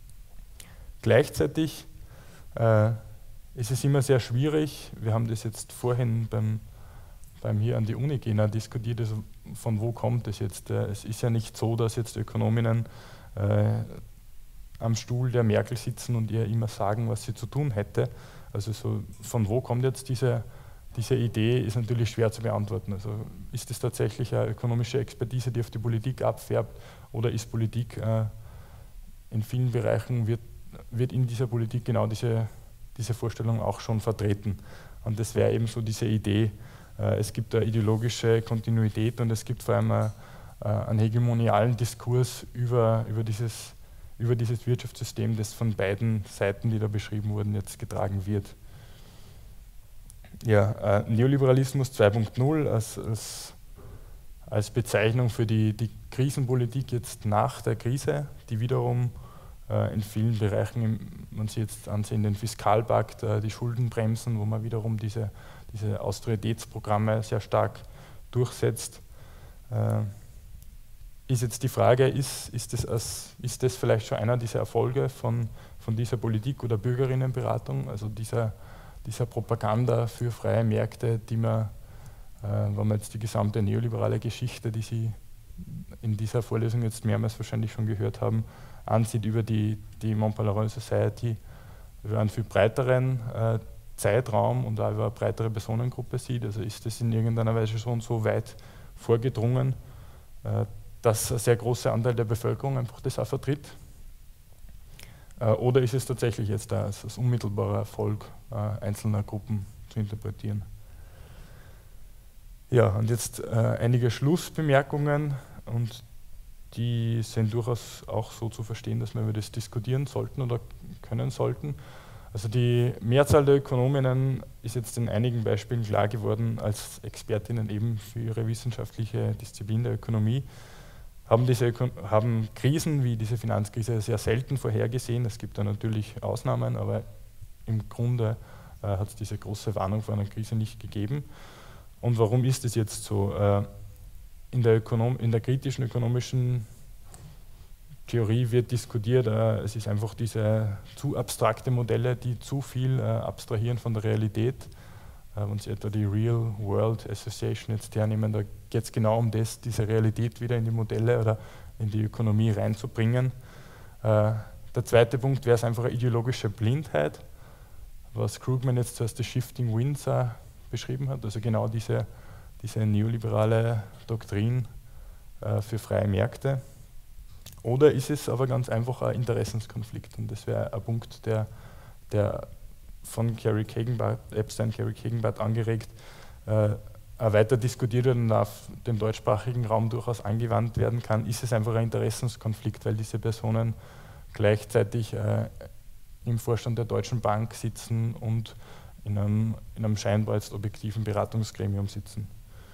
Gleichzeitig äh, ist es immer sehr schwierig, wir haben das jetzt vorhin beim, beim hier an die Uni gehen diskutiert, also von wo kommt es jetzt? Äh, es ist ja nicht so, dass jetzt Ökonominnen äh, am Stuhl der Merkel sitzen und ihr immer sagen, was sie zu tun hätte. Also so, von wo kommt jetzt diese Diese Idee, ist natürlich schwer zu beantworten. Also ist es tatsächlich eine ökonomische Expertise, die auf die Politik abfärbt, oder ist Politik äh, in vielen Bereichen, wird, wird in dieser Politik genau diese, diese Vorstellung auch schon vertreten. Und das wäre eben so diese Idee, äh, es gibt eine ideologische Kontinuität und es gibt vor allem eine, äh, einen hegemonialen Diskurs über, über, dieses, über dieses Wirtschaftssystem, das von beiden Seiten, die da beschrieben wurden, jetzt getragen wird. Ja, äh, Neoliberalismus zwei Punkt null als, als, als Bezeichnung für die, die Krisenpolitik jetzt nach der Krise, die wiederum äh, in vielen Bereichen, im, man sieht jetzt ansehen, den Fiskalpakt, äh, die Schuldenbremsen, wo man wiederum diese, diese Austeritätsprogramme sehr stark durchsetzt. Äh, ist jetzt die Frage, ist, ist, das als, ist das vielleicht schon einer dieser Erfolge von, von dieser Politik oder Bürgerinnenberatung, also dieser dieser Propaganda für freie Märkte, die man, äh, wenn man jetzt die gesamte neoliberale Geschichte, die Sie in dieser Vorlesung jetzt mehrmals wahrscheinlich schon gehört haben, ansieht über die, die Mont Pelerin Society, über einen viel breiteren äh, Zeitraum und auch über eine breitere Personengruppe sieht. Also ist das in irgendeiner Weise schon so weit vorgedrungen, äh, dass ein sehr großer Anteil der Bevölkerung einfach das auch vertritt. Äh, oder ist es tatsächlich jetzt da als, als unmittelbarer Erfolg äh, einzelner Gruppen zu interpretieren? Ja, und jetzt äh, einige Schlussbemerkungen, und die sind durchaus auch so zu verstehen, dass wir über das diskutieren sollten oder können sollten. Also die Mehrzahl der Ökonominnen ist jetzt in einigen Beispielen klar geworden als Expertinnen eben für ihre wissenschaftliche Disziplin der Ökonomie, haben, diese Öko haben Krisen wie diese Finanzkrise sehr selten vorhergesehen. Es gibt da natürlich Ausnahmen, aber im Grunde äh, hat es diese große Warnung vor einer Krise nicht gegeben. Und warum ist es jetzt so? Äh, in, der Ökonom in der kritischen ökonomischen Theorie wird diskutiert, äh, es ist einfach diese zu abstrakte Modelle, die zu viel äh, abstrahieren von der Realität. Äh, wenn Sie etwa die Real World Association jetzt hernehmen, da geht es genau um das, diese Realität wieder in die Modelle oder in die Ökonomie reinzubringen. Äh, der zweite Punkt wäre es einfach eine ideologische Blindheit, was Krugman jetzt als die Shifting Winds äh, beschrieben hat, also genau diese, diese neoliberale Doktrin äh, für freie Märkte. Oder ist es aber ganz einfach ein Interessenskonflikt? Und das wäre ein Punkt, der, der von Gary Kegenbart, Epstein, Gary Kegenbart angeregt, äh, weiter diskutiert wird und auf den deutschsprachigen Raum durchaus angewandt werden kann. Ist es einfach ein Interessenskonflikt, weil diese Personen gleichzeitig äh, im Vorstand der Deutschen Bank sitzen und in einem, in einem scheinbar jetzt objektiven Beratungsgremium sitzen.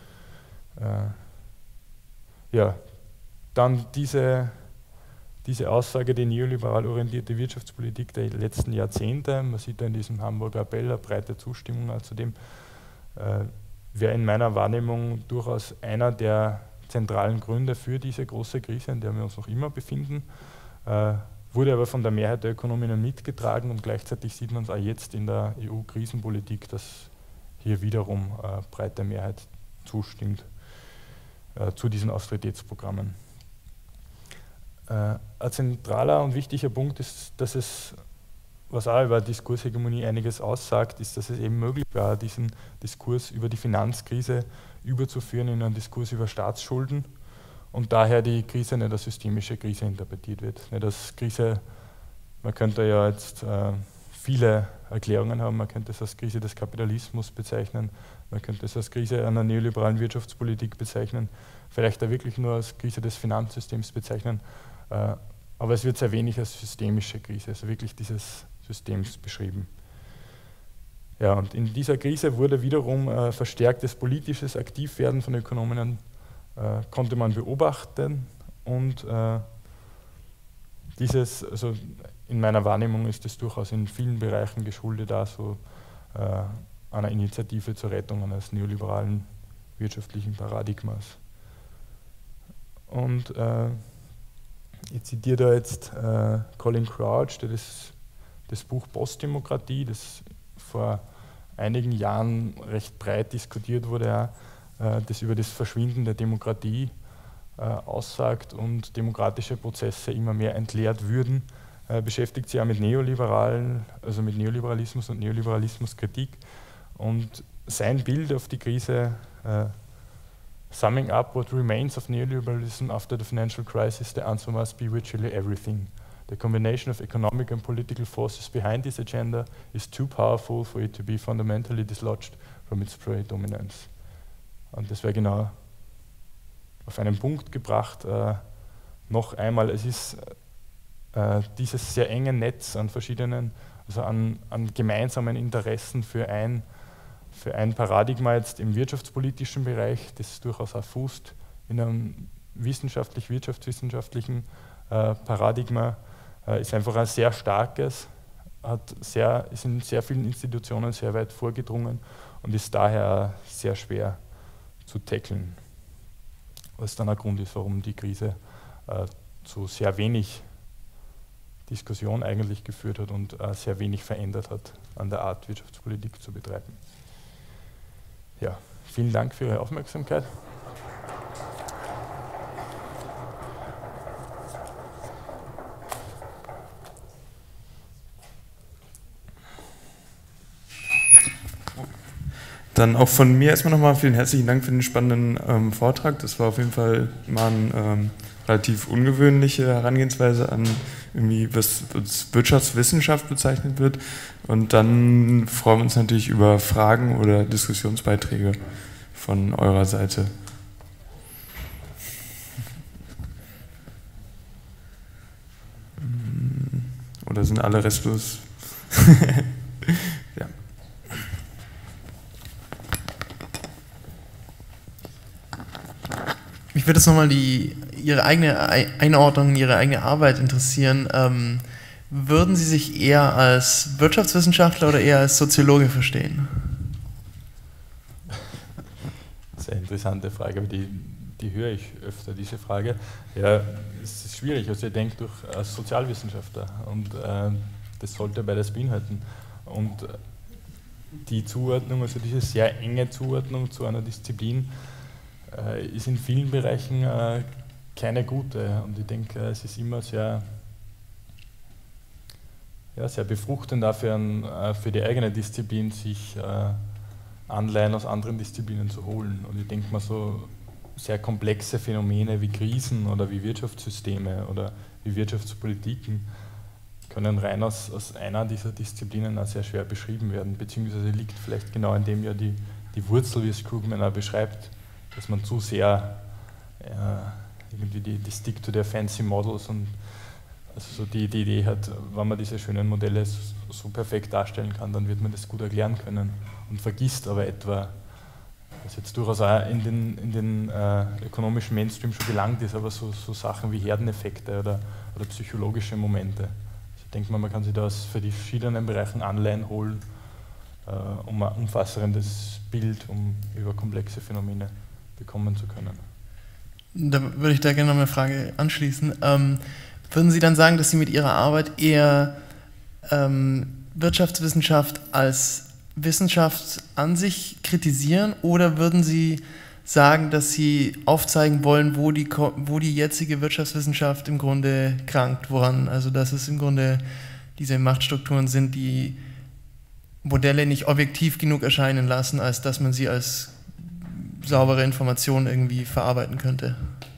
Äh, ja, dann diese, diese Aussage, die neoliberal orientierte Wirtschaftspolitik der letzten Jahrzehnte, man sieht da in diesem Hamburger Appell eine breite Zustimmung zu dem, äh, wäre in meiner Wahrnehmung durchaus einer der zentralen Gründe für diese große Krise, in der wir uns noch immer befinden. Äh, wurde aber von der Mehrheit der Ökonominnen mitgetragen, und gleichzeitig sieht man es auch jetzt in der E U-Krisenpolitik, dass hier wiederum äh, breite Mehrheit zustimmt äh, zu diesen Austeritätsprogrammen. Äh, ein zentraler und wichtiger Punkt ist, dass es, was auch über Diskurshegemonie einiges aussagt, ist, dass es eben möglich war, diesen Diskurs über die Finanzkrise überzuführen in einen Diskurs über Staatsschulden, und daher die Krise nicht als systemische Krise interpretiert wird. Nicht als Krise, man könnte ja jetzt äh, viele Erklärungen haben, man könnte es als Krise des Kapitalismus bezeichnen, man könnte es als Krise einer neoliberalen Wirtschaftspolitik bezeichnen, vielleicht auch wirklich nur als Krise des Finanzsystems bezeichnen, äh, aber es wird sehr wenig als systemische Krise, also wirklich dieses Systems beschrieben. Ja, und in dieser Krise wurde wiederum äh, verstärktes politisches Aktivwerden von Ökonominnen Äh, konnte man beobachten, und äh, dieses, also in meiner Wahrnehmung ist es durchaus in vielen Bereichen geschuldet, da so äh, einer Initiative zur Rettung eines neoliberalen wirtschaftlichen Paradigmas. Und äh, ich zitiere da jetzt äh, Colin Crouch, der das, das Buch Postdemokratie, das vor einigen Jahren recht breit diskutiert wurde, ja, das über das Verschwinden der Demokratie äh, aussagt und demokratische Prozesse immer mehr entleert würden, äh, beschäftigt sich auch mit Neoliberalen, also mit Neoliberalismus und Neoliberalismuskritik. Und sein Bild auf die Krise, äh, summing up what remains of neoliberalism after the financial crisis, the answer must be virtually everything. The combination of economic and political forces behind this agenda is too powerful for it to be fundamentally dislodged from its predominance. Und das wäre genau auf einen Punkt gebracht. Äh, noch einmal, es ist äh, dieses sehr enge Netz an verschiedenen, also an, an gemeinsamen Interessen für ein, für ein Paradigma jetzt im wirtschaftspolitischen Bereich, das durchaus auch fußt in einem wissenschaftlich-wirtschaftswissenschaftlichen äh, Paradigma, äh, ist einfach ein sehr starkes, hat sehr, ist in sehr vielen Institutionen sehr weit vorgedrungen und ist daher sehr schwer zu tackeln, was dann ein Grund ist, warum die Krise äh, zu sehr wenig Diskussion eigentlich geführt hat und äh, sehr wenig verändert hat an der Art, Wirtschaftspolitik zu betreiben. Ja, vielen Dank für Ihre Aufmerksamkeit. Dann auch von mir erstmal nochmal vielen herzlichen Dank für den spannenden ähm, Vortrag. Das war auf jeden Fall mal eine ähm, relativ ungewöhnliche Herangehensweise an irgendwie, was als Wirtschaftswissenschaft bezeichnet wird. Und dann freuen wir uns natürlich über Fragen oder Diskussionsbeiträge von eurer Seite. Oder sind alle restlos? Ja. Mich würde jetzt nochmal die, Ihre eigene Einordnung, Ihre eigene Arbeit interessieren. Ähm, würden Sie sich eher als Wirtschaftswissenschaftler oder eher als Soziologe verstehen? Sehr interessante Frage, aber die, die höre ich öfter, diese Frage. Ja, es ist schwierig, also ich denke durch als Sozialwissenschaftler und äh, das sollte beides beinhalten. Und die Zuordnung, also diese sehr enge Zuordnung zu einer Disziplin, äh, ist in vielen Bereichen äh, keine gute. Und ich denke, es ist immer sehr, ja, sehr befruchtend dafür, äh, für die eigene Disziplin sich äh, Anleihen aus anderen Disziplinen zu holen. Und ich denke mal, so sehr komplexe Phänomene wie Krisen oder wie Wirtschaftssysteme oder wie Wirtschaftspolitiken können rein aus, aus einer dieser Disziplinen auch sehr schwer beschrieben werden, beziehungsweise liegt vielleicht genau in dem ja die, die Wurzel, wie es Krugman auch beschreibt, dass man zu sehr äh, irgendwie die, die Stick to their fancy models und also so die, die Idee hat, wenn man diese schönen Modelle so, so perfekt darstellen kann, dann wird man das gut erklären können und vergisst aber etwa, was jetzt durchaus auch in den, in den äh, ökonomischen Mainstream schon gelangt ist, aber so, so Sachen wie Herdeneffekte oder, oder psychologische Momente. Also ich denke mal, man kann sich da aus für die verschiedenen Bereichen Anleihen holen, äh, um ein umfassendes Bild um über komplexe Phänomene bekommen zu können. Da würde ich da gerne noch eine Frage anschließen. Ähm, würden Sie dann sagen, dass Sie mit Ihrer Arbeit eher ähm, Wirtschaftswissenschaft als Wissenschaft an sich kritisieren oder würden Sie sagen, dass Sie aufzeigen wollen, wo die, wo die jetzige Wirtschaftswissenschaft im Grunde krankt, woran, also dass es im Grunde diese Machtstrukturen sind, die Modelle nicht objektiv genug erscheinen lassen, als dass man sie als saubere Information irgendwie verarbeiten könnte?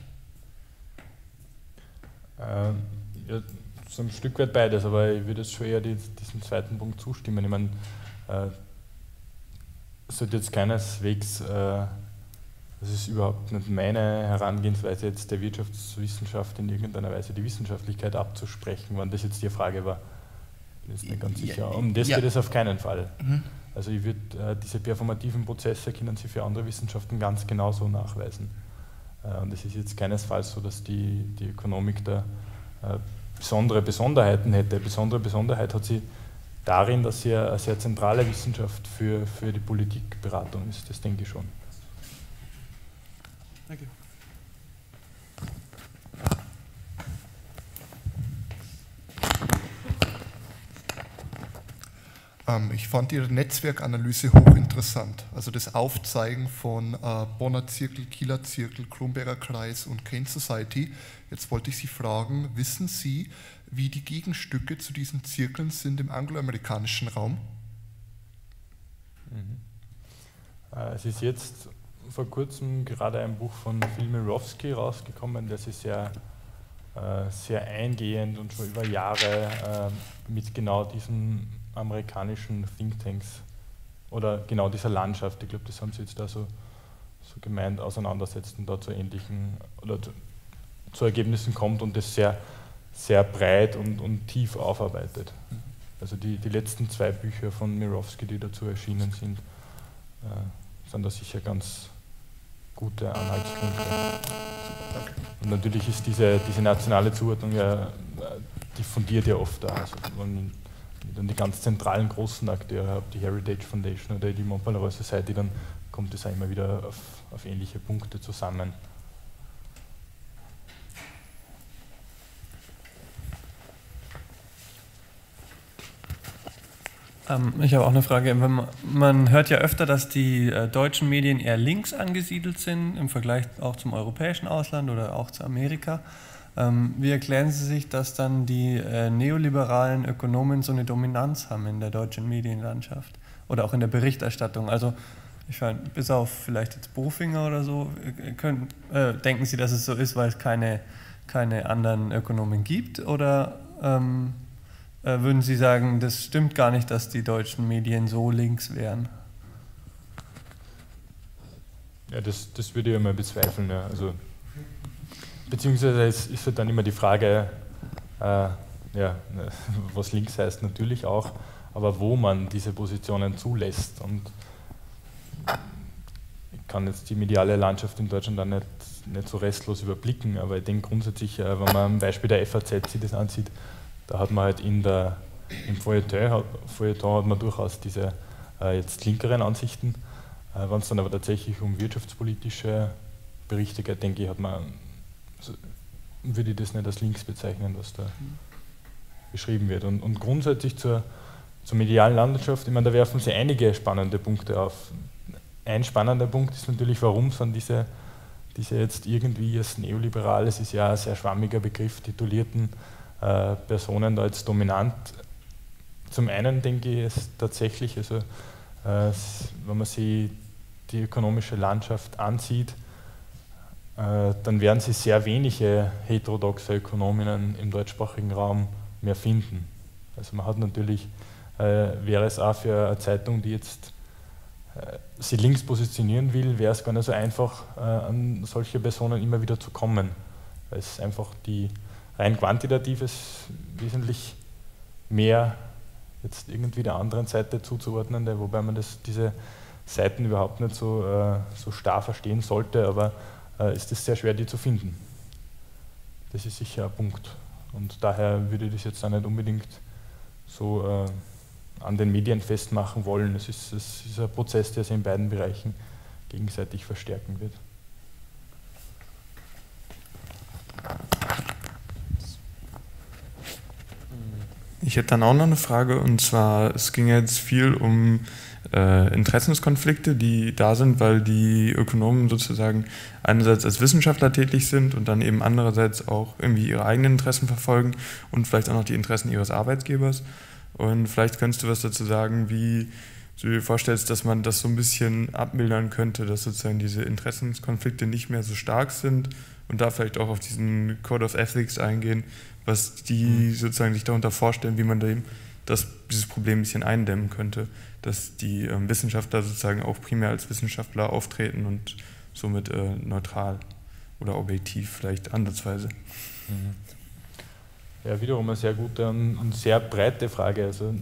Ähm, ja, so ein Stück weit beides, aber ich würde jetzt schon eher die, diesem zweiten Punkt zustimmen. Ich meine, äh, es sollte jetzt keineswegs, äh, das ist überhaupt nicht meine Herangehensweise, jetzt der Wirtschaftswissenschaft in irgendeiner Weise die Wissenschaftlichkeit abzusprechen, wenn das jetzt die Frage war. Ich bin jetzt nicht ganz sicher. Um das ja. geht es auf keinen Fall. Mhm. Also ich würde äh, diese performativen Prozesse können Sie für andere Wissenschaften ganz genauso nachweisen. Äh, und es ist jetzt keinesfalls so, dass die, die Ökonomik da äh, besondere Besonderheiten hätte. Besondere Besonderheit hat sie darin, dass sie eine sehr zentrale Wissenschaft für, für die Politikberatung ist. Das denke ich schon. Danke. Ich fand Ihre Netzwerkanalyse hochinteressant. Also das Aufzeigen von äh, Bonner Zirkel, Kieler Zirkel, Kronberger Kreis und Kane Society. Jetzt wollte ich Sie fragen, wissen Sie, wie die Gegenstücke zu diesen Zirkeln sind im angloamerikanischen Raum? Mhm. Äh, es ist jetzt vor kurzem gerade ein Buch von Phil Mirowski rausgekommen, das ist sehr, äh, sehr eingehend und schon über Jahre äh, mit genau diesen amerikanischen Thinktanks oder genau dieser Landschaft, ich glaube, das haben sie jetzt da so, so gemeint, auseinandersetzt und da zu ähnlichen oder zu, zu Ergebnissen kommt und das sehr, sehr breit und, und tief aufarbeitet. Also die, die letzten zwei Bücher von Mirowski, die dazu erschienen sind, äh, sind da sicher ganz gute Anhaltspunkte. Und natürlich ist diese, diese nationale Zuordnung ja, die fundiert ja oft da. Also man, dann die ganz zentralen großen Akteure, die Heritage Foundation oder die Mont Pelerin Society, dann kommt es auch immer wieder auf, auf ähnliche Punkte zusammen. Ähm, ich habe auch eine Frage. Man, man hört ja öfter, dass die äh, deutschen Medien eher links angesiedelt sind, im Vergleich auch zum europäischen Ausland oder auch zu Amerika. Ähm, wie erklären Sie sich, dass dann die äh, neoliberalen Ökonomen so eine Dominanz haben in der deutschen Medienlandschaft oder auch in der Berichterstattung? Also Ich meine, bis auf vielleicht jetzt Bofinger oder so, können, äh, denken Sie, dass es so ist, weil es keine, keine anderen Ökonomen gibt? Oder ähm, äh, würden Sie sagen, das stimmt gar nicht, dass die deutschen Medien so links wären? Ja, das, das würde ich mal bezweifeln. Ja. Also, beziehungsweise es ist halt dann immer die Frage, äh, ja, was links heißt natürlich auch, aber wo man diese Positionen zulässt. Und ich kann jetzt die mediale Landschaft in Deutschland dann nicht, nicht so restlos überblicken, aber ich denke grundsätzlich, wenn man am Beispiel der F A Z sich das ansieht, da hat man halt in der, im Feuilleton, Feuilleton hat man durchaus diese äh, jetzt linkeren Ansichten. Äh, wenn es dann aber tatsächlich um wirtschaftspolitische Berichte geht, denke ich, hat man, also, würde ich das nicht als links bezeichnen, was da beschrieben wird. Und, und grundsätzlich zur, zur medialen Landschaft, ich meine, da werfen Sie einige spannende Punkte auf. Ein spannender Punkt ist natürlich, warum sind diese, diese jetzt irgendwie als neoliberal, es ist ja ein sehr schwammiger Begriff, titulierten äh, Personen da jetzt dominant. Zum einen denke ich es tatsächlich, also äh, wenn man sich die ökonomische Landschaft ansieht, äh, dann werden Sie sehr wenige heterodoxe Ökonominnen im deutschsprachigen Raum mehr finden. Also man hat natürlich, äh, wäre es auch für eine Zeitung, die jetzt äh, sie links positionieren will, wäre es gar nicht so einfach, äh, an solche Personen immer wieder zu kommen, weil es einfach die rein quantitatives wesentlich mehr jetzt irgendwie der anderen Seite zuzuordnen, wobei man das, diese Seiten überhaupt nicht so, äh, so starr verstehen sollte, aber äh, ist es sehr schwer, die zu finden. Das ist sicher ein Punkt. Und daher würde ich das jetzt auch nicht unbedingt so äh, an den Medien festmachen wollen. Es ist, es ist ein Prozess, der sich in beiden Bereichen gegenseitig verstärken wird. Ich hätte dann auch noch eine Frage, und zwar, es ging jetzt viel um äh, Interessenskonflikte, die da sind, weil die Ökonomen sozusagen einerseits als Wissenschaftler tätig sind und dann eben andererseits auch irgendwie ihre eigenen Interessen verfolgen und vielleicht auch noch die Interessen ihres Arbeitgebers. Und vielleicht könntest du was dazu sagen, wie du dir vorstellst, dass man das so ein bisschen abmildern könnte, dass sozusagen diese Interessenskonflikte nicht mehr so stark sind und da vielleicht auch auf diesen Code of Ethics eingehen, was die sozusagen sich darunter vorstellen, wie man dem das, dieses Problem ein bisschen eindämmen könnte, dass die ähm, Wissenschaftler sozusagen auch primär als Wissenschaftler auftreten und somit äh, neutral oder objektiv vielleicht ansatzweise. Ja, wiederum eine sehr gute und, und sehr breite Frage. Also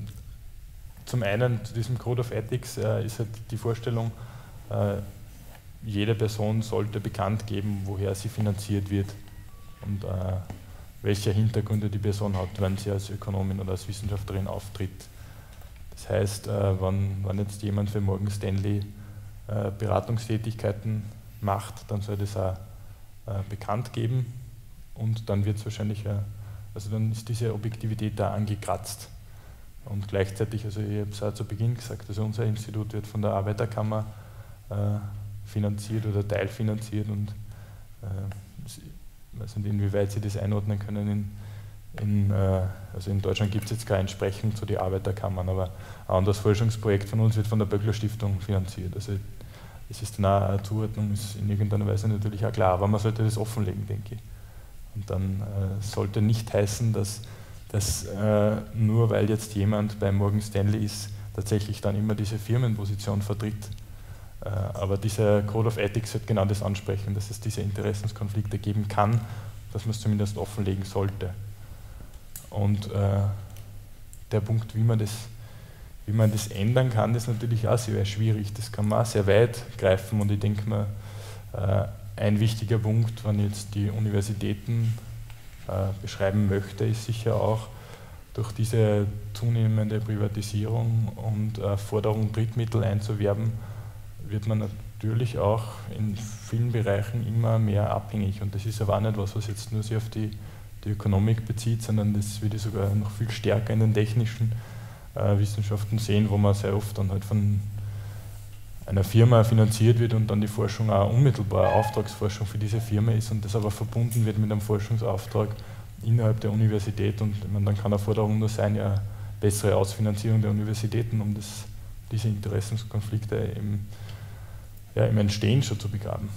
zum einen zu diesem Code of Ethics äh, ist halt die Vorstellung, äh, jede Person sollte bekannt geben, woher sie finanziert wird und äh, welche Hintergründe die Person hat, wenn sie als Ökonomin oder als Wissenschaftlerin auftritt. Das heißt, äh, wenn, wenn jetzt jemand für Morgan Stanley äh, Beratungstätigkeiten macht, dann soll das auch äh, bekannt geben und dann wird es wahrscheinlich, äh, also dann ist diese Objektivität da angekratzt. Und gleichzeitig, also ich habe es auch zu Beginn gesagt, also unser Institut wird von der Arbeiterkammer äh, finanziert oder teilfinanziert und äh, ich weiß nicht, inwieweit Sie das einordnen können. In, in, äh, also in Deutschland gibt es jetzt keine Entsprechung zu den Arbeiterkammern, aber ein anderes Forschungsprojekt von uns wird von der Böckler Stiftung finanziert. Also es ist dann auch eine Zuordnung, ist in irgendeiner Weise natürlich auch klar, aber man sollte das offenlegen, denke ich. Und dann äh, sollte nicht heißen, dass, dass äh, nur weil jetzt jemand bei Morgan Stanley ist, tatsächlich dann immer diese Firmenposition vertritt. Äh, aber dieser Code of Ethics wird genau das ansprechen, dass es diese Interessenskonflikte geben kann, dass man es zumindest offenlegen sollte. Und äh, der Punkt, wie man, das, wie man das ändern kann, ist natürlich auch sehr schwierig. Das kann man auch sehr weit greifen und ich denke mal, äh, ein wichtiger Punkt, wenn ich jetzt die Universitäten äh, beschreiben möchte, ist sicher auch durch diese zunehmende Privatisierung und äh, Forderung, Drittmittel einzuwerben, wird man natürlich auch in vielen Bereichen immer mehr abhängig. Und das ist aber auch nicht was, was jetzt nur sich auf die, die Ökonomik bezieht, sondern das würde ich sogar noch viel stärker in den technischen äh, Wissenschaften sehen, wo man sehr oft dann halt von einer Firma finanziert wird und dann die Forschung auch unmittelbar Auftragsforschung für diese Firma ist und das aber verbunden wird mit einem Forschungsauftrag innerhalb der Universität. Und ich meine, dann kann eine Forderung nur sein, ja, bessere Ausfinanzierung der Universitäten, um das, diese Interessenskonflikte eben ja, im Entstehen schon zu begraben.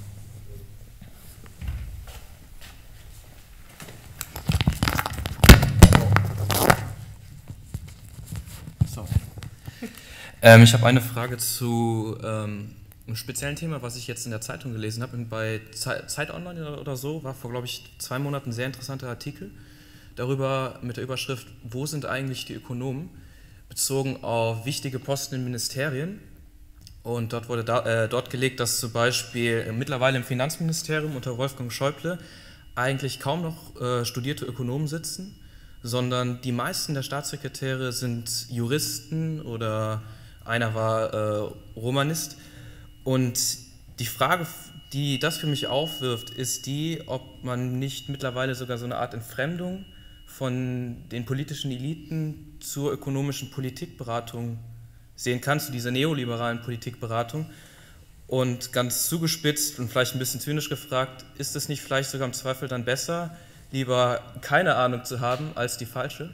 So. Ähm, ich habe eine Frage zu ähm, einem speziellen Thema, was ich jetzt in der Zeitung gelesen habe. Bei Zeit Online oder so war vor, glaube ich, zwei Monaten ein sehr interessanter Artikel darüber mit der Überschrift "Wo sind eigentlich die Ökonomen?", bezogen auf wichtige Posten in Ministerien. Und dort wurde da, äh, dort gelegt, dass zum Beispiel mittlerweile im Finanzministerium unter Wolfgang Schäuble eigentlich kaum noch äh, studierte Ökonomen sitzen, sondern die meisten der Staatssekretäre sind Juristen oder einer war äh, Romanist. Und die Frage, die das für mich aufwirft, ist die, ob man nicht mittlerweile sogar so eine Art Entfremdung von den politischen Eliten zur ökonomischen Politikberatung sehen kann, zu dieser neoliberalen Politikberatung. Und ganz zugespitzt und vielleicht ein bisschen zynisch gefragt, ist es nicht vielleicht sogar im Zweifel dann besser, lieber keine Ahnung zu haben, als die falsche?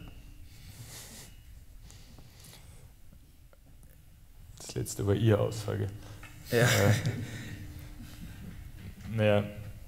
Das letzte war Ihre Aussage. Ja. Äh, naja,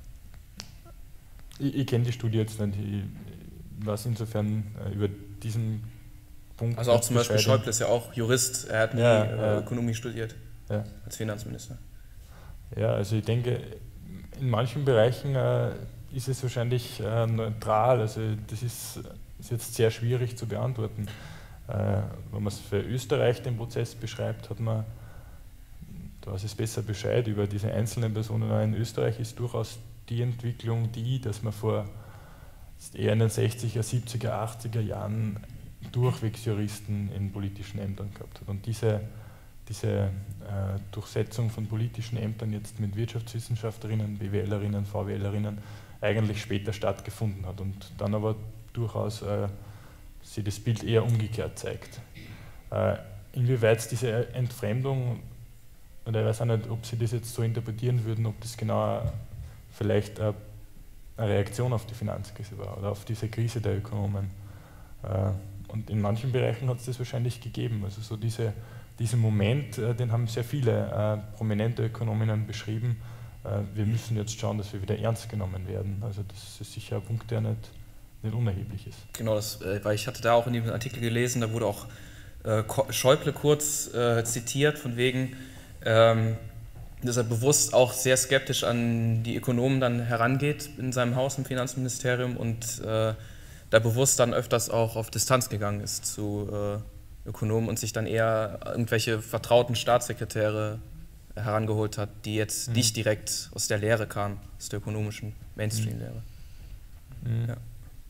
ich, ich kenne die Studie jetzt nicht, ich weiß insofern äh, über diesen Punkt. Also auch zum Beispiel Schäuble ist ja auch Jurist, er hat nie ja, äh, ja. Ökonomie studiert, ja. als Finanzminister. Ja, also ich denke, in manchen Bereichen äh, ist es wahrscheinlich äh, neutral, also das ist, ist jetzt sehr schwierig zu beantworten. Äh, wenn man es für Österreich den Prozess beschreibt, hat man, da weiß es besser Bescheid über diese einzelnen Personen. In Österreich ist durchaus die Entwicklung die, dass man vor eher in den sechziger, siebziger, achtziger Jahren durchwegs Juristen in politischen Ämtern gehabt hat. Und diese, diese äh, Durchsetzung von politischen Ämtern jetzt mit Wirtschaftswissenschaftlerinnen, BWLerinnen, VWLerinnen eigentlich später stattgefunden hat und dann aber durchaus äh, sich das Bild eher umgekehrt zeigt. Äh, inwieweit diese Entfremdung, oder ich weiß auch nicht, ob Sie das jetzt so interpretieren würden, ob das genau vielleicht äh, eine Reaktion auf die Finanzkrise war oder auf diese Krise der Ökonomen. Äh, und in manchen Bereichen hat es das wahrscheinlich gegeben. Also so diese, diesen Moment, äh, den haben sehr viele äh, prominente Ökonominnen beschrieben. Äh, wir müssen jetzt schauen, dass wir wieder ernst genommen werden. Also das ist sicher ein Punkt, der nicht, nicht unerheblich ist. Genau, das, äh, weil ich hatte da auch in dem Artikel gelesen, da wurde auch äh, Schäuble kurz äh, zitiert, von wegen, ähm, dass er bewusst auch sehr skeptisch an die Ökonomen dann herangeht in seinem Haus im Finanzministerium und äh, da bewusst dann öfters auch auf Distanz gegangen ist zu äh, Ökonomen und sich dann eher irgendwelche vertrauten Staatssekretäre herangeholt hat, die jetzt mhm. nicht direkt aus der Lehre kamen, aus der ökonomischen Mainstream-Lehre. Mhm. Ja.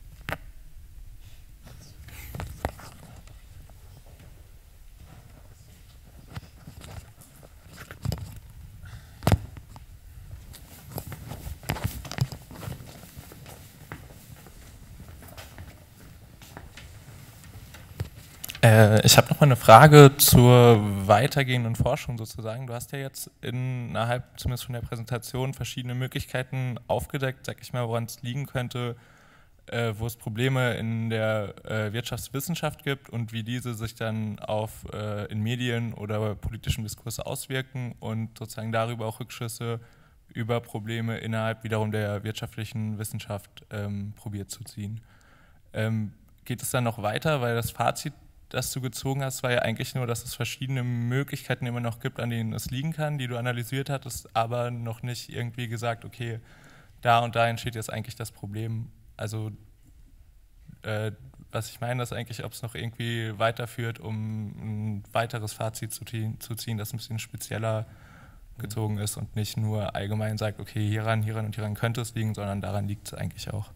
Äh, ich habe noch mal eine Frage zur weitergehenden Forschung sozusagen. Du hast ja jetzt innerhalb zumindest von der Präsentation verschiedene Möglichkeiten aufgedeckt, sag ich mal, woran es liegen könnte, äh, wo es Probleme in der äh, Wirtschaftswissenschaft gibt und wie diese sich dann auf äh, in Medien oder politischen Diskurse auswirken und sozusagen darüber auch Rückschlüsse über Probleme innerhalb wiederum der wirtschaftlichen Wissenschaft ähm, probiert zu ziehen. Ähm, geht es dann noch weiter, weil das Fazit, das du gezogen hast, war ja eigentlich nur, dass es verschiedene Möglichkeiten immer noch gibt, an denen es liegen kann, die du analysiert hattest, aber noch nicht irgendwie gesagt, okay, da und da entsteht jetzt eigentlich das Problem. Also äh, was ich meine, ist eigentlich, ob es noch irgendwie weiterführt, um ein weiteres Fazit zu, zu ziehen, das ein bisschen spezieller gezogen ist und nicht nur allgemein sagt, okay, hieran, hieran und hieran könnte es liegen, sondern daran liegt es eigentlich auch.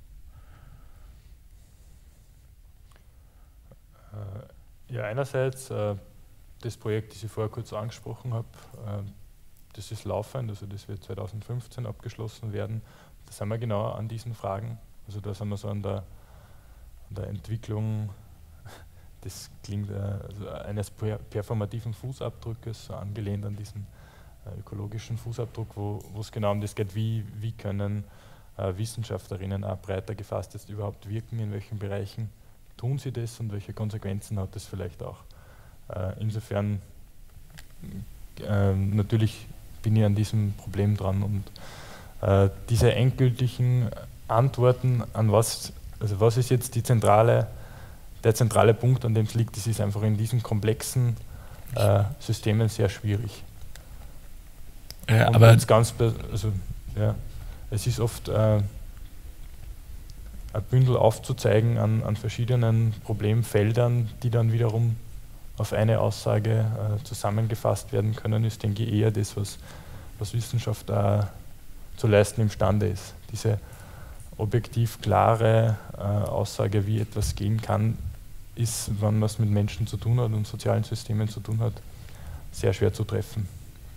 Ja, einerseits äh, das Projekt, das ich vorher kurz angesprochen habe, äh, das ist laufend, also das wird zweitausendfünfzehn abgeschlossen werden. Da sind wir genau an diesen Fragen, also da sind wir so an der, an der Entwicklung, das klingt äh, also eines per performativen Fußabdruckes, so angelehnt an diesen äh, ökologischen Fußabdruck, wo es genau um das geht, wie, wie können äh, Wissenschaftlerinnen auch breiter gefasst jetzt überhaupt wirken, in welchen Bereichen tun sie das und welche Konsequenzen hat das vielleicht auch. Äh, insofern äh, natürlich bin ich an diesem Problem dran. Und äh, diese endgültigen Antworten an was, also was ist jetzt die zentrale, der zentrale Punkt, an dem es liegt, das ist einfach in diesen komplexen äh, Systemen sehr schwierig. Ja, und aber ganz, also, ja, es ist oft äh, ein Bündel aufzuzeigen an, an verschiedenen Problemfeldern, die dann wiederum auf eine Aussage äh, zusammengefasst werden können, ist, denke ich, eher das, was, was Wissenschaft äh, zu leisten imstande ist. Diese objektiv klare äh, Aussage, wie etwas gehen kann, ist, wenn man es mit Menschen zu tun hat und sozialen Systemen zu tun hat, sehr schwer zu treffen.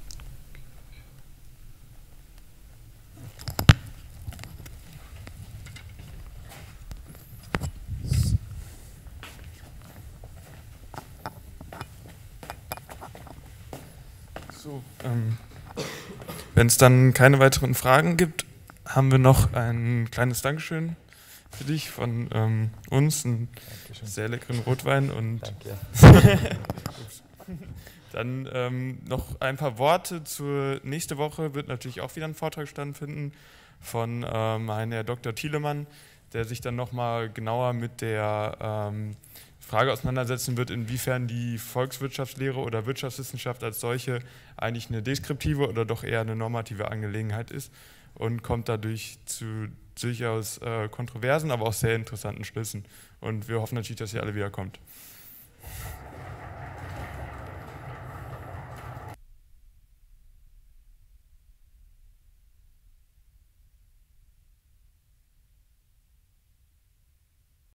So, ähm, wenn es dann keine weiteren Fragen gibt, haben wir noch ein kleines Dankeschön für dich von ähm, uns, einen Dankeschön. Sehr leckeren Rotwein und dann ähm, noch ein paar Worte zur nächste Woche wird natürlich auch wieder ein Vortrag stattfinden von ähm, einem Herr Doktor Thielemann, der sich dann nochmal genauer mit der ähm, Frage auseinandersetzen wird, inwiefern die Volkswirtschaftslehre oder Wirtschaftswissenschaft als solche eigentlich eine deskriptive oder doch eher eine normative Angelegenheit ist und kommt dadurch zu durchaus äh, kontroversen, aber auch sehr interessanten Schlüssen. Und wir hoffen natürlich, dass ihr alle wiederkommt.